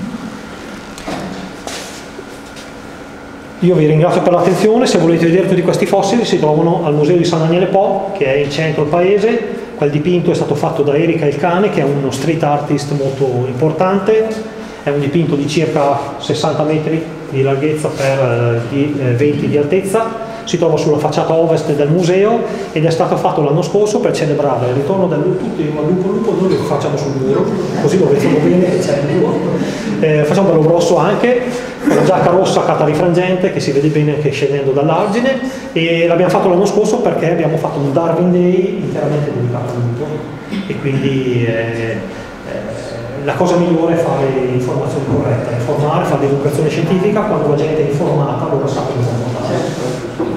Speaker 3: Io vi ringrazio per l'attenzione. Se volete vedere tutti questi fossili si trovano al Museo di San Daniele Po, che è in centro al paese. Quel dipinto è stato fatto da Erika Il Cane, che è uno street artist molto importante. È un dipinto di circa 60 metri di larghezza per 20 di altezza. Si trova sulla facciata ovest del museo ed è stato fatto l'anno scorso per celebrare il ritorno del lupo. Tutti al lupo, noi lo facciamo sul muro, così lo vedono bene che c'è il lupo. Facciamo bello grosso anche, con la giacca rossa catarifrangente che si vede bene anche scendendo dall'argine, e l'abbiamo fatto l'anno scorso perché abbiamo fatto un Darwin Day interamente dedicato al lupo, e quindi la cosa migliore è fare informazione corretta, informare, fare divulgazione scientifica. Quando la gente è informata allora sa come comportarsi.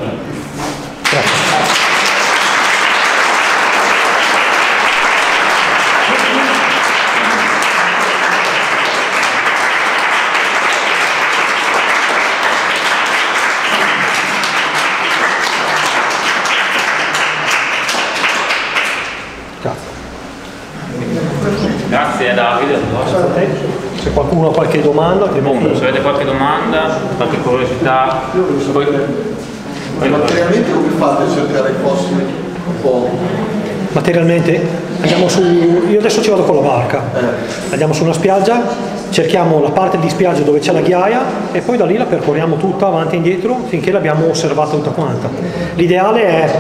Speaker 2: Grazie Davide.
Speaker 3: Se qualcuno ha qualche domanda,
Speaker 2: se avete qualche domanda, qualche curiosità,
Speaker 4: materialmente come fate a cercare i fossili? Un po'.
Speaker 3: Materialmente andiamo su, io adesso ci vado con la barca, andiamo su una spiaggia, cerchiamo la parte di spiaggia dove c'è la ghiaia e poi da lì la percorriamo tutta avanti e indietro finché l'abbiamo osservata tutta quanta. L'ideale è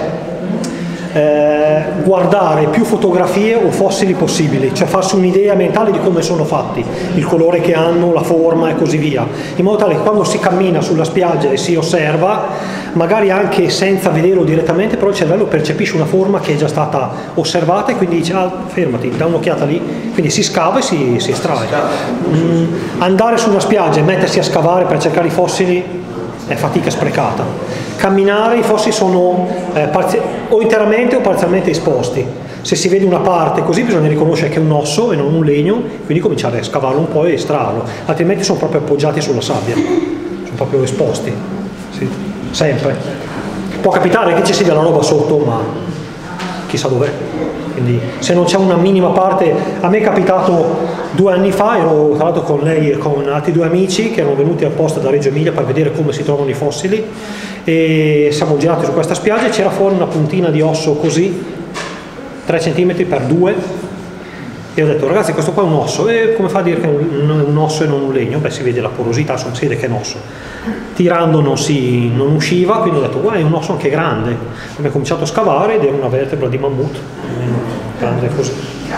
Speaker 3: guardare più fotografie o fossili possibili, cioè farsi un'idea mentale di come sono fatti, il colore che hanno, la forma e così via, in modo tale che quando si cammina sulla spiaggia e si osserva, magari anche senza vederlo direttamente, però il cervello percepisce una forma che è già stata osservata e quindi dice fermati, dà un'occhiata lì, quindi si scava e si estrae. Andare su una spiaggia e mettersi a scavare per cercare i fossili è fatica sprecata. Camminare, i fossi sono o interamente o parzialmente esposti. Se si vede una parte così bisogna riconoscere che è un osso e non un legno, quindi cominciare a scavarlo un po' e estrarlo, altrimenti sono proprio appoggiati sulla sabbia, sono proprio esposti, sì, sempre. Può capitare che ci sia della roba sotto, ma chissà dov'è. Quindi se non c'è una minima parte, a me è capitato 2 anni fa, ero tra l'altro con lei e con altri 2 amici che erano venuti apposta da Reggio Emilia per vedere come si trovano i fossili, e siamo girati su questa spiaggia e c'era fuori una puntina di osso così, 3 cm per 2, e ho detto ragazzi questo qua è un osso, e come fa a dire che è un osso e non un legno? Beh, si vede la porosità, si vede che è un osso. Tirando non usciva, quindi ho detto guarda, è un osso anche grande. Abbiamo cominciato a scavare ed è una vertebra di mammut, grande così.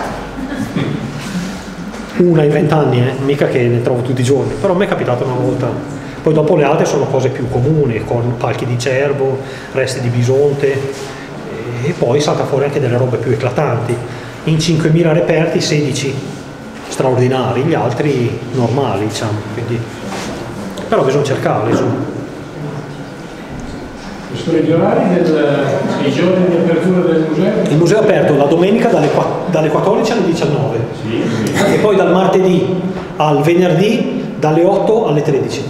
Speaker 3: Una in 20 anni, mica che ne trovo tutti i giorni, però a me è capitato una volta. Poi dopo le altre sono cose più comuni, con palchi di cervo, resti di bisonte, e poi salta fuori anche delle robe più eclatanti. In 5.000 reperti 16 straordinari, gli altri normali, diciamo, quindi però bisogna cercarli, insomma.
Speaker 5: Gli orari dei giorni di apertura del museo?
Speaker 3: Il museo è aperto la domenica dalle 14 alle 19 e poi dal martedì al venerdì dalle 8 alle 13.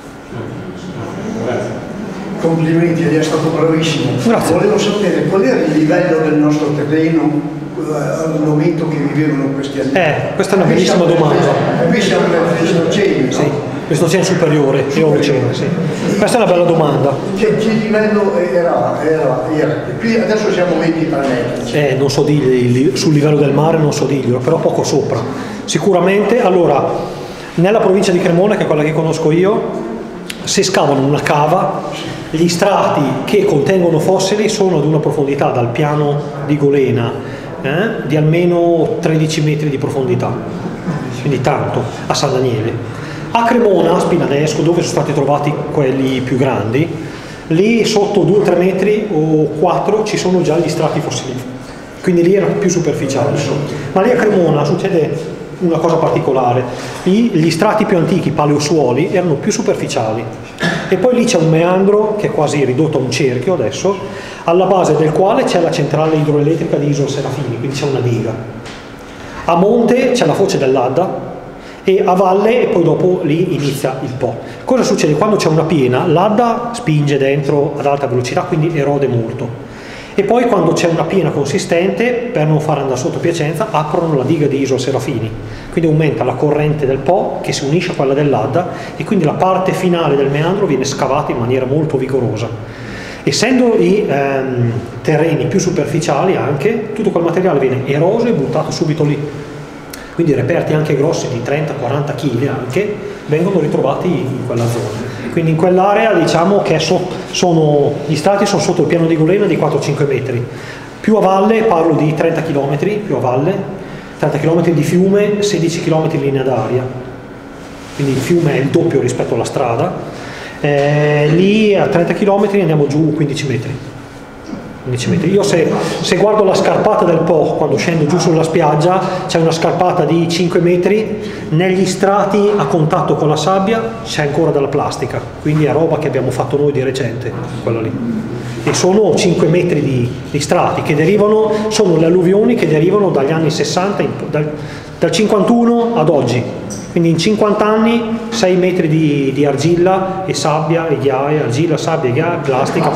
Speaker 5: Grazie.
Speaker 6: Complimenti, lei è stato bravissimo.
Speaker 3: Grazie.
Speaker 6: Volevo sapere qual era il livello del nostro terreno al momento che vivevano questi anni.
Speaker 3: Questa è una bellissima domanda.
Speaker 6: Qui siamo nel Pleistocene,
Speaker 3: Sì, Pleistocene superiore, Eocene, sì. Questa è una bella domanda.
Speaker 6: Che livello era? Qui adesso siamo 23 metri.
Speaker 3: Non so dirgli, sul livello del mare non so dirglielo, però poco sopra. Sicuramente, allora, nella provincia di Cremona, che è quella che conosco io, se scavano una cava, gli strati che contengono fossili sono ad una profondità dal piano di Golena di almeno 13 metri di profondità, quindi tanto, a San Daniele. A Cremona, a Spinanesco, dove sono stati trovati quelli più grandi, lì sotto 2-3 metri o 4 ci sono già gli strati fossili, quindi lì era più superficiale. Ma lì a Cremona succede una cosa particolare: gli strati più antichi, paleosuoli, erano più superficiali, e poi lì c'è un meandro che è quasi ridotto a un cerchio adesso, alla base del quale c'è la centrale idroelettrica di Isola Serafini, quindi c'è una diga. A monte c'è la foce dell'Adda e a valle, e poi dopo lì inizia il Po. Cosa succede? Quando c'è una piena, l'Adda spinge dentro ad alta velocità, quindi erode molto, e poi quando c'è una piena consistente, per non far andare sotto Piacenza, aprono la diga di Isola Serafini, quindi aumenta la corrente del Po che si unisce a quella dell'Adda, e quindi la parte finale del meandro viene scavata in maniera molto vigorosa. Essendo i terreni più superficiali, anche tutto quel materiale viene eroso e buttato subito lì, quindi reperti anche grossi di 30-40 kg anche vengono ritrovati in quella zona. Quindi in quell'area, diciamo che gli strati sono sotto il piano di Golena di 4-5 metri. Più a valle parlo di 30 km, più a valle, 30 km di fiume, 16 km in linea d'aria. Quindi il fiume è il doppio rispetto alla strada. Lì a 30 km andiamo giù 15 metri. 15 metri. Io se guardo la scarpata del Po, quando scendo giù sulla spiaggia, c'è una scarpata di 5 metri, negli strati a contatto con la sabbia c'è ancora della plastica, quindi è roba che abbiamo fatto noi di recente, quella lì. E sono 5 metri di strati che derivano, sono le alluvioni che derivano dagli anni 60, dal 51 ad oggi. Quindi in 50 anni 6 metri di argilla e sabbia e ghiaia, argilla, sabbia e ghiaia, plastica.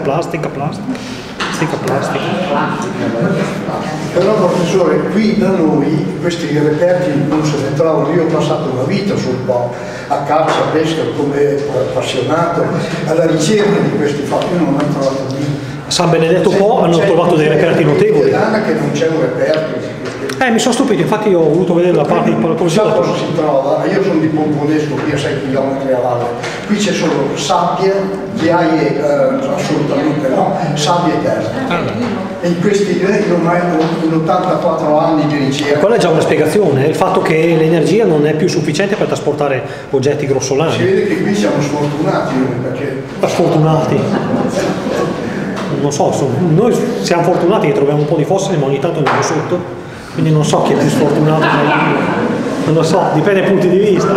Speaker 6: Però professore, qui da noi questi reperti non se ne trovano. Io ho passato una vita sul Po, a caccia, pesca, come appassionato, alla ricerca di questi fatti. Io non ho mai trovato niente.
Speaker 3: A San Benedetto Po hanno trovato dei reperti notevoli.
Speaker 6: Che non c'è un reperto.
Speaker 3: Mi sono stupito, infatti io ho voluto vedere la parte di Palaposito.
Speaker 6: Cosa si trova? Io sono di Pomponesco, qui a 6 km a valle. Qui c'è solo sabbia, ghiaie assolutamente no, sabbia e terra. E in questi in 84 anni di ricerca.
Speaker 3: Quella è già una spiegazione, il fatto che l'energia non è più sufficiente per trasportare oggetti grossolani.
Speaker 6: Si vede che qui siamo sfortunati perché.
Speaker 3: Sfortunati. Non so, noi siamo fortunati che troviamo un po' di fossili, ma ogni tanto andiamo sotto. Quindi non so chi è più sfortunato, non lo so, dipende dai punti di vista.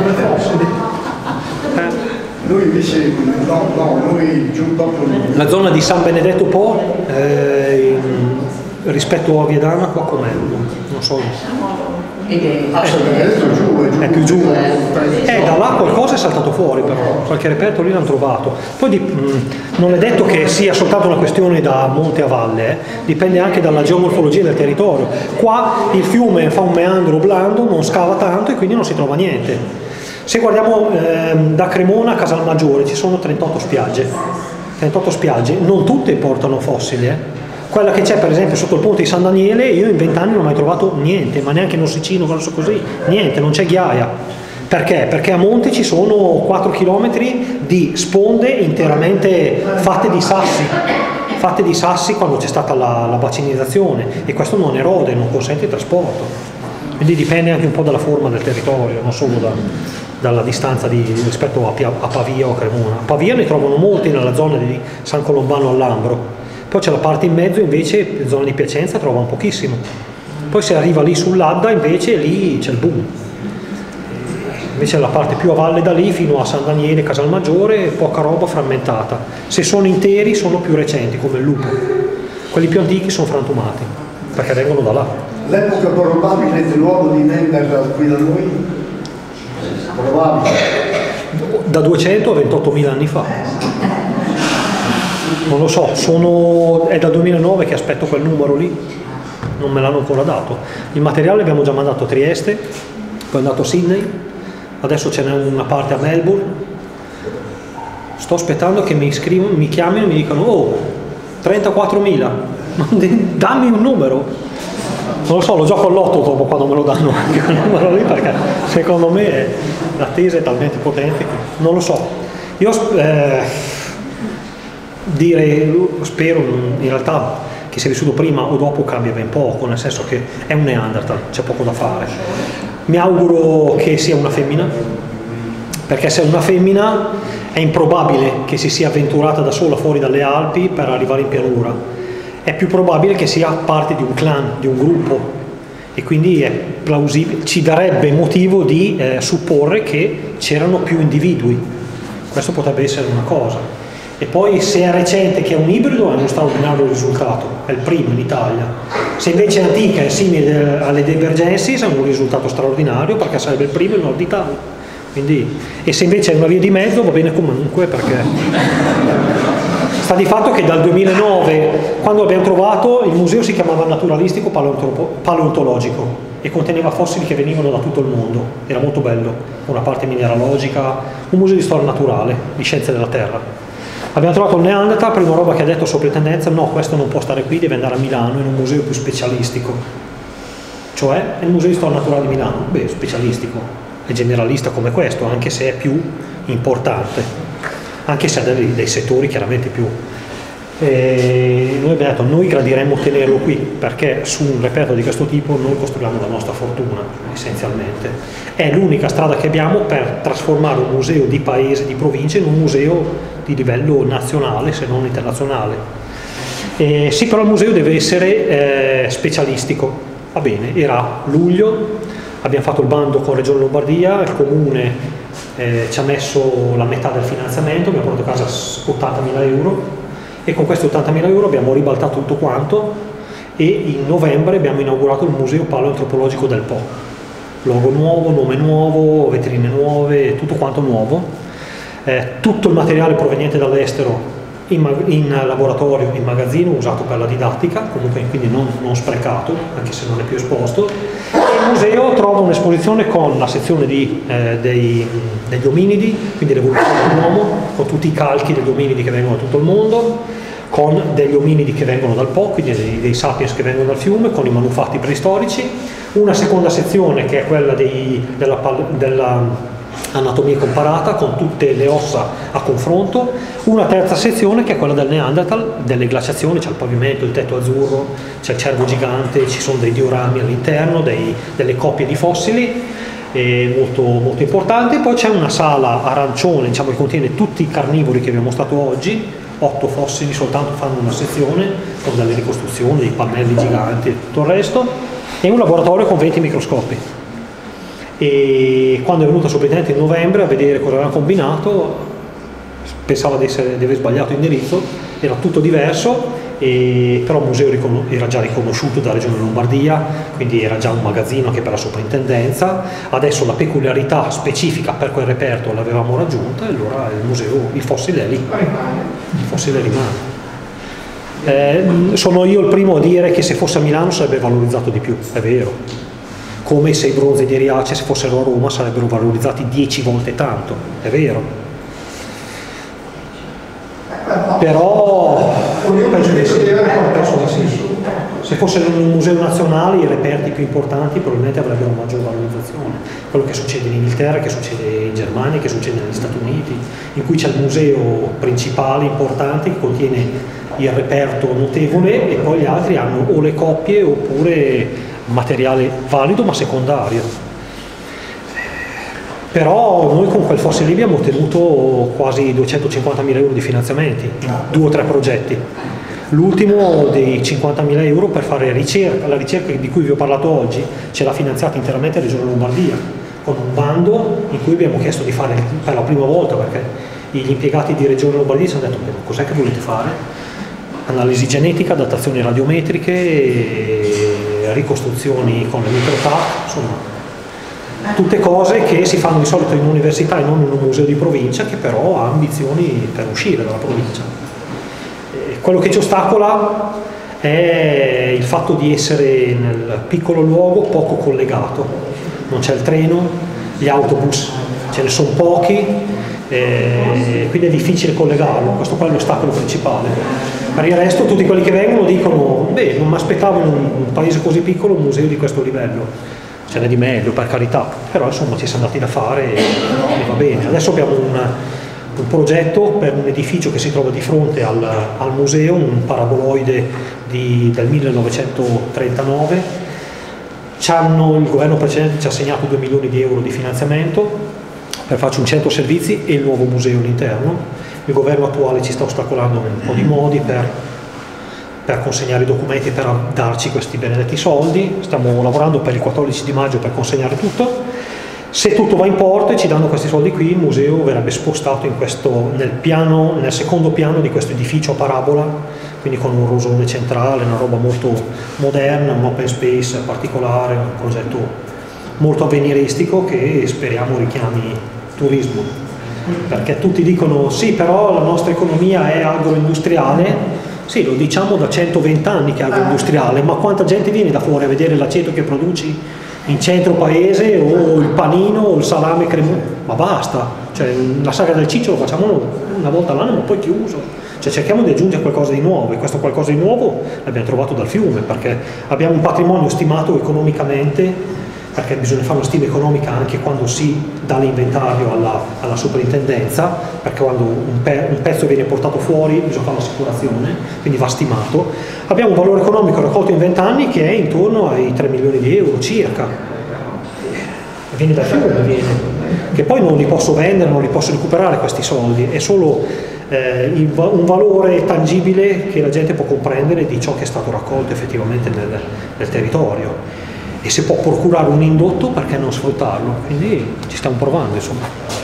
Speaker 6: Noi invece noi giù dopo.
Speaker 3: La zona di San Benedetto Po rispetto a Viadana qua com'è? Non so. È più giù. Da là qualcosa è saltato fuori, però qualche reperto lì l'hanno trovato. Poi non è detto che sia soltanto una questione da monte a valle, dipende anche dalla geomorfologia del territorio. Qua il fiume fa un meandro blando, non scava tanto e quindi non si trova niente. Se guardiamo da Cremona a Casalmaggiore ci sono 38 spiagge, non tutte portano fossili. Quella che c'è per esempio sotto il ponte di San Daniele, io in 20 anni non ho mai trovato niente, ma neanche in Ossicino, così, niente, non c'è ghiaia. Perché? Perché a monte ci sono 4 km di sponde interamente fatte di sassi quando c'è stata la bacinizzazione, e questo non erode, non consente il trasporto. Quindi dipende anche un po' dalla forma del territorio, non solo dalla distanza rispetto a Pavia o Cremona. A Pavia ne trovano molti nella zona di San Colombano al Lambro, poi c'è la parte in mezzo invece, zona di Piacenza, trova un pochissimo. Poi se arriva lì sull'Adda invece lì c'è il boom. Invece la parte più a valle da lì fino a San Daniele, Casalmaggiore, poca roba frammentata. Se sono interi sono più recenti, come il Lupo. Quelli più antichi sono frantumati, perché vengono da là.
Speaker 6: L'epoca probabile dell'uomo di Neanderthal qui da noi? Probabile.
Speaker 3: Da 200 a 28.000 anni fa. Non lo so, è dal 2009 che aspetto quel numero lì, non me l'hanno ancora dato. Il materiale abbiamo già mandato a Trieste, poi è andato a Sydney, adesso ce n'è una parte a Melbourne. Sto aspettando che mi chiamino e mi dicano: oh, 34.000, dammi un numero. Non lo so, lo gioco all'otto dopo quando me lo danno anche quel numero lì, perché secondo me l'attesa è talmente potente che non lo so. Io spero in realtà che sia vissuto prima o dopo cambia ben poco, nel senso che è un Neanderthal, c'è poco da fare. Mi auguro che sia una femmina, perché se è una femmina è improbabile che si sia avventurata da sola fuori dalle Alpi per arrivare in pianura. È più probabile che sia parte di un clan, di un gruppo, e quindi è plausibile, ci darebbe motivo di supporre che c'erano più individui. Questo potrebbe essere una cosa. E poi se è recente che è un ibrido è uno straordinario risultato, è il primo in Italia. Se invece è antica e simile alle Divergensis è un risultato straordinario, perché sarebbe il primo in Nord Italia. Quindi, e se invece è una via di mezzo va bene comunque, perché sta di fatto che dal 2009, quando l'abbiamo trovato, il museo si chiamava Naturalistico Paleontologico e conteneva fossili che venivano da tutto il mondo. Era molto bello, una parte mineralogica, un museo di storia naturale, di scienze della terra. Abbiamo trovato il Neanderthal, prima roba che ha detto soprintendenza: no, questo non può stare qui, deve andare a Milano in un museo più specialistico. Cioè, è il museo di storia naturale di Milano, beh, specialistico, è generalista come questo, anche se è più importante, anche se ha dei settori chiaramente più. Noi abbiamo detto: noi gradiremmo tenerlo qui, perché su un reperto di questo tipo noi costruiamo la nostra fortuna, essenzialmente. È l'unica strada che abbiamo per trasformare un museo di paese, di provincia, in un museo di livello nazionale, se non internazionale. Sì, però il museo deve essere specialistico. Va bene, era luglio, abbiamo fatto il bando con Regione Lombardia, il Comune ci ha messo la metà del finanziamento, abbiamo portato a casa 80.000 euro e con questi 80.000 euro abbiamo ribaltato tutto quanto e in novembre abbiamo inaugurato il Museo Paleoantropologico del Po. Logo nuovo, nome nuovo, vetrine nuove, tutto quanto nuovo. Tutto il materiale proveniente dall'estero in laboratorio, in magazzino, usato per la didattica, comunque quindi non sprecato, anche se non è più esposto. E il museo trova un'esposizione con la sezione degli ominidi, quindi l'evoluzione dell'uomo, con tutti i calchi degli ominidi che vengono da tutto il mondo, con degli ominidi che vengono dal Po, quindi dei sapiens che vengono dal fiume, con i manufatti preistorici. Una seconda sezione che è quella della anatomia comparata, con tutte le ossa a confronto. Una terza sezione che è quella del Neanderthal, delle glaciazioni, c'è il pavimento, il tetto azzurro, c'è il cervo gigante, ci sono dei diorami all'interno, delle coppie di fossili, molto, molto importanti. Poi c'è una sala arancione, diciamo, che contiene tutti i carnivori che abbiamo mostrato oggi, 8 fossili soltanto fanno una sezione, con delle ricostruzioni, dei pannelli giganti e tutto il resto, e un laboratorio con 20 microscopi. E quando è venuto il sovrintendente in novembre a vedere cosa aveva combinato, pensava di aver sbagliato indirizzo, era tutto diverso, però il museo era già riconosciuto dalla Regione Lombardia, quindi era già un magazzino anche per la soprintendenza. Adesso la peculiarità specifica per quel reperto l'avevamo raggiunta e allora il museo, il fossile è lì, il fossile rimane. Sono io il primo a dire che se fosse a Milano sarebbe valorizzato di più, è vero. Come se i bronzi di Riace, se fossero a Roma, sarebbero valorizzati 10 volte tanto, è vero. Però penso che se fossero in un museo nazionale i reperti più importanti probabilmente avrebbero maggior valorizzazione. Quello che succede in Inghilterra, che succede in Germania, che succede negli Stati Uniti, in cui c'è il museo principale importante che contiene il reperto notevole e poi gli altri hanno o le coppie oppure materiale valido ma secondario. Però noi con quel fossile abbiamo ottenuto quasi 250.000 euro di finanziamenti, 2 o 3 progetti. L'ultimo dei 50.000 euro per fare ricerca, la ricerca di cui vi ho parlato oggi ce l'ha finanziata interamente Regione Lombardia, con un bando in cui abbiamo chiesto di fare per la prima volta, perché gli impiegati di Regione Lombardia ci hanno detto: cos'è che volete fare? Analisi genetica, datazioni radiometriche, ricostruzioni con le microTAC, insomma tutte cose che si fanno di solito in università e non in un museo di provincia, che però ha ambizioni per uscire dalla provincia. Quello che ci ostacola è il fatto di essere nel piccolo luogo poco collegato. Non c'è il treno, gli autobus ce ne sono pochi, quindi è difficile collegarlo. Questo qua è l'ostacolo principale. Per il resto tutti quelli che vengono dicono: beh, non mi aspettavo in un paese così piccolo un museo di questo livello. Ce n'è di meglio, per carità, però insomma ci siamo dati da fare e va bene. Adesso abbiamo un progetto per un edificio che si trova di fronte al museo, un paraboloide del 1939. Il governo precedente ci ha assegnato 2 milioni di euro di finanziamento per farci un centro servizi e il nuovo museo all'interno. Il governo attuale ci sta ostacolando in un po' di modi per consegnare i documenti, per darci questi benedetti soldi. Stiamo lavorando per il 14 di maggio per consegnare tutto. Se tutto va in porto e ci danno questi soldi qui, il museo verrebbe spostato nel secondo piano di questo edificio a parabola, quindi con un rosone centrale, una roba molto moderna, un open space particolare, un progetto molto avveniristico che speriamo richiami turismo. Perché tutti dicono: sì, però la nostra economia è agroindustriale. Sì, lo diciamo da 120 anni che è agroindustriale, ma quanta gente viene da fuori a vedere l'aceto che produci in centro paese, o il panino o il salame cremoso? Ma basta, cioè la sagra del ciccio lo facciamo una volta all'anno ma poi chiuso. Cioè cerchiamo di aggiungere qualcosa di nuovo, e questo qualcosa di nuovo l'abbiamo trovato dal fiume, perché abbiamo un patrimonio stimato economicamente, perché bisogna fare una stima economica anche quando si dà l'inventario alla soprintendenza, perché quando un pezzo viene portato fuori bisogna fare un'assicurazione, quindi va stimato. Abbiamo un valore economico raccolto in 20 anni che è intorno ai 3 milioni di euro circa. Viene dal fiume, che poi non li posso vendere, non li posso recuperare questi soldi, è solo un valore tangibile che la gente può comprendere di ciò che è stato raccolto effettivamente nel territorio. E se può procurare un indotto, perché non sfruttarlo? Quindi ci stiamo provando, insomma.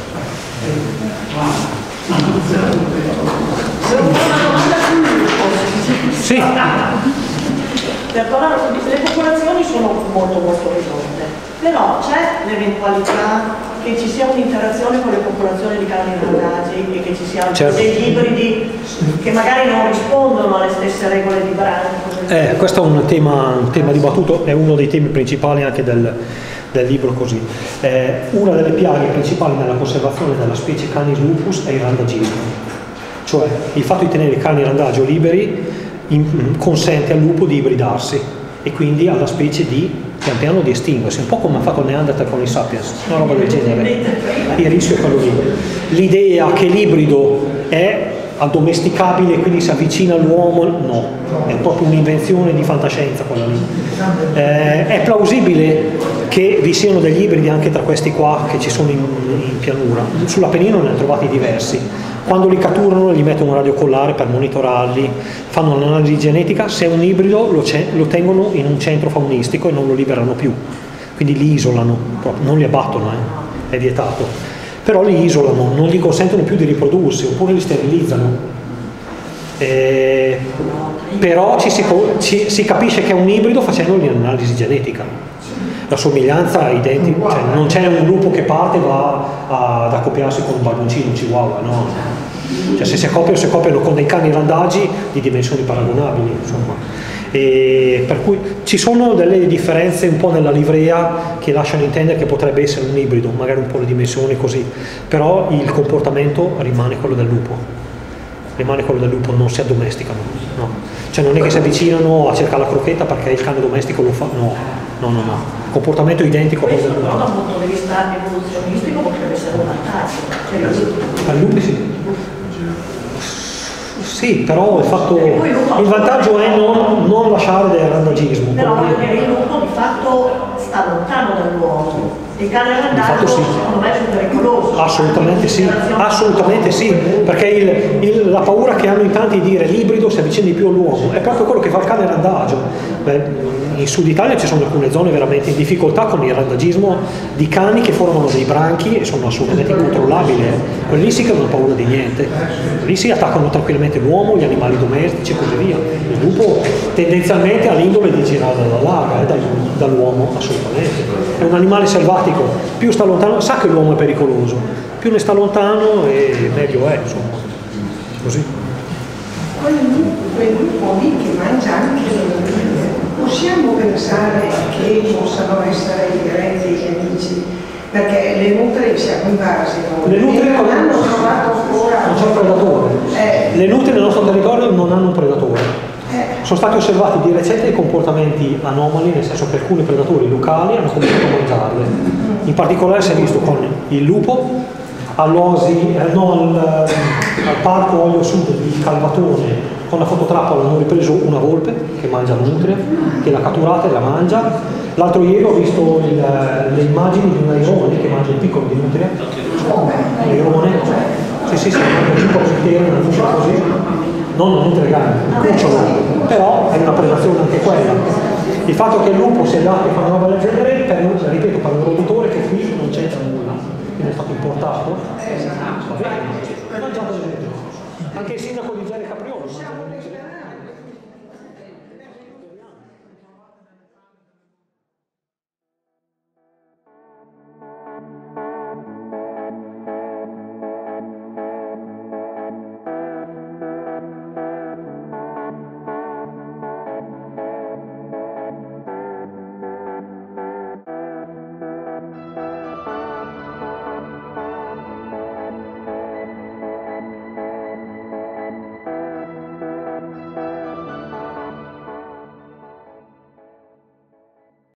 Speaker 3: Sì.
Speaker 7: Le popolazioni sono molto ridotte, però c'è l'eventualità che ci sia un'interazione con le popolazioni di cani randagi e che ci siano degli ibridi che magari non rispondono alle stesse regole di branco.
Speaker 3: Questo è un tema dibattuto, è uno dei temi principali anche del libro così. Una delle piaghe principali nella conservazione della specie Canis lupus è il randagismo, cioè il fatto di tenere i cani randagio liberi consente al lupo di ibridarsi e quindi alla specie di pian piano di estinguersi, un po' come ha fatto il Neanderthal con i Sapiens, una roba del genere. Il rischio è quello lì. L'idea che l'ibrido è addomesticabile e quindi si avvicina all'uomo, no, è proprio un'invenzione di fantascienza quella lì. È plausibile che vi siano degli ibridi anche tra questi qua che ci sono in pianura. Sull'Appennino ne hanno trovati diversi. Quando li catturano gli mettono un radiocollare per monitorarli, fanno un'analisi genetica, se è un ibrido lo tengono in un centro faunistico e non lo liberano più, quindi li isolano, non li abbattono, è vietato, però li isolano, non gli consentono più di riprodursi oppure li sterilizzano. Però si capisce che è un ibrido facendo l'analisi genetica. La somiglianza è identica, cioè non c'è un lupo che parte e va ad accoppiarsi con un barboncino, un chihuahua, no. Cioè se si accoppiano con dei cani randagi di dimensioni paragonabili, insomma. E per cui ci sono delle differenze un po' nella livrea che lasciano intendere che potrebbe essere un ibrido, magari un po' le dimensioni così, però il comportamento rimane quello del lupo. Non si addomesticano, no. Cioè non è che si avvicinano a cercare la crocchetta perché il cane domestico lo fa, no. Comportamento identico a quello del lupo.
Speaker 7: Però dal punto di vista evoluzionistico potrebbe essere un vantaggio.
Speaker 3: Al lupi sì. Sì, però il vantaggio è non lasciare del randagismo.
Speaker 7: Però voglio dire, il lupo di fatto sta lontano dall'uomo. Il cane randagio
Speaker 3: sì.
Speaker 7: secondo me è più pericoloso.
Speaker 3: Assolutamente sì, perché la paura che hanno in tanti di dire l'ibrido si avvicina di più all'uomo è proprio quello che fa il cane randagio. In Sud Italia ci sono alcune zone veramente in difficoltà con il randagismo di cani che formano dei branchi e sono assolutamente incontrollabili. Quelli lì sì che non hanno paura di niente, lì si attaccano tranquillamente l'uomo, gli animali domestici e così via. Il lupo tendenzialmente ha l'indole di girare dalla larga, dall'uomo assolutamente. È un animale selvatico, più sta lontano, sa che l'uomo è pericoloso, più ne sta lontano e meglio è, insomma. Così.
Speaker 8: Quel gruppo lì che mangia anche le nutrie, possiamo pensare che possano essere diretti gli amici, perché le nutrie siamo invasi,
Speaker 3: Le nutrie
Speaker 8: non hanno trovato ancora.
Speaker 3: Non c'è un predatore. Le nutrie nel nostro territorio non hanno un predatore. Sono stati osservati di recente dei comportamenti anomali, nel senso che alcuni predatori locali hanno cominciato a mangiarle. In particolare si è visto con il lupo al parco Olio Sud di Calvatone. Con la fototrappola hanno ripreso una volpe che mangia la nutria, che l'ha catturata e la mangia. L'altro ieri ho visto le immagini di un airone che mangia il piccolo di nutria. L'airone, sì, mangia il piccolo intero, una nutria così. Non una nutria grande, un cucciolo, però è una predazione anche quella. Il fatto che il lupo sia dato e fa una roba del genere, ripeto, per un produttore che qui non c'entra nulla, quindi è stato importato, va bene, mangiato anche il sindaco di Gere Capriolo.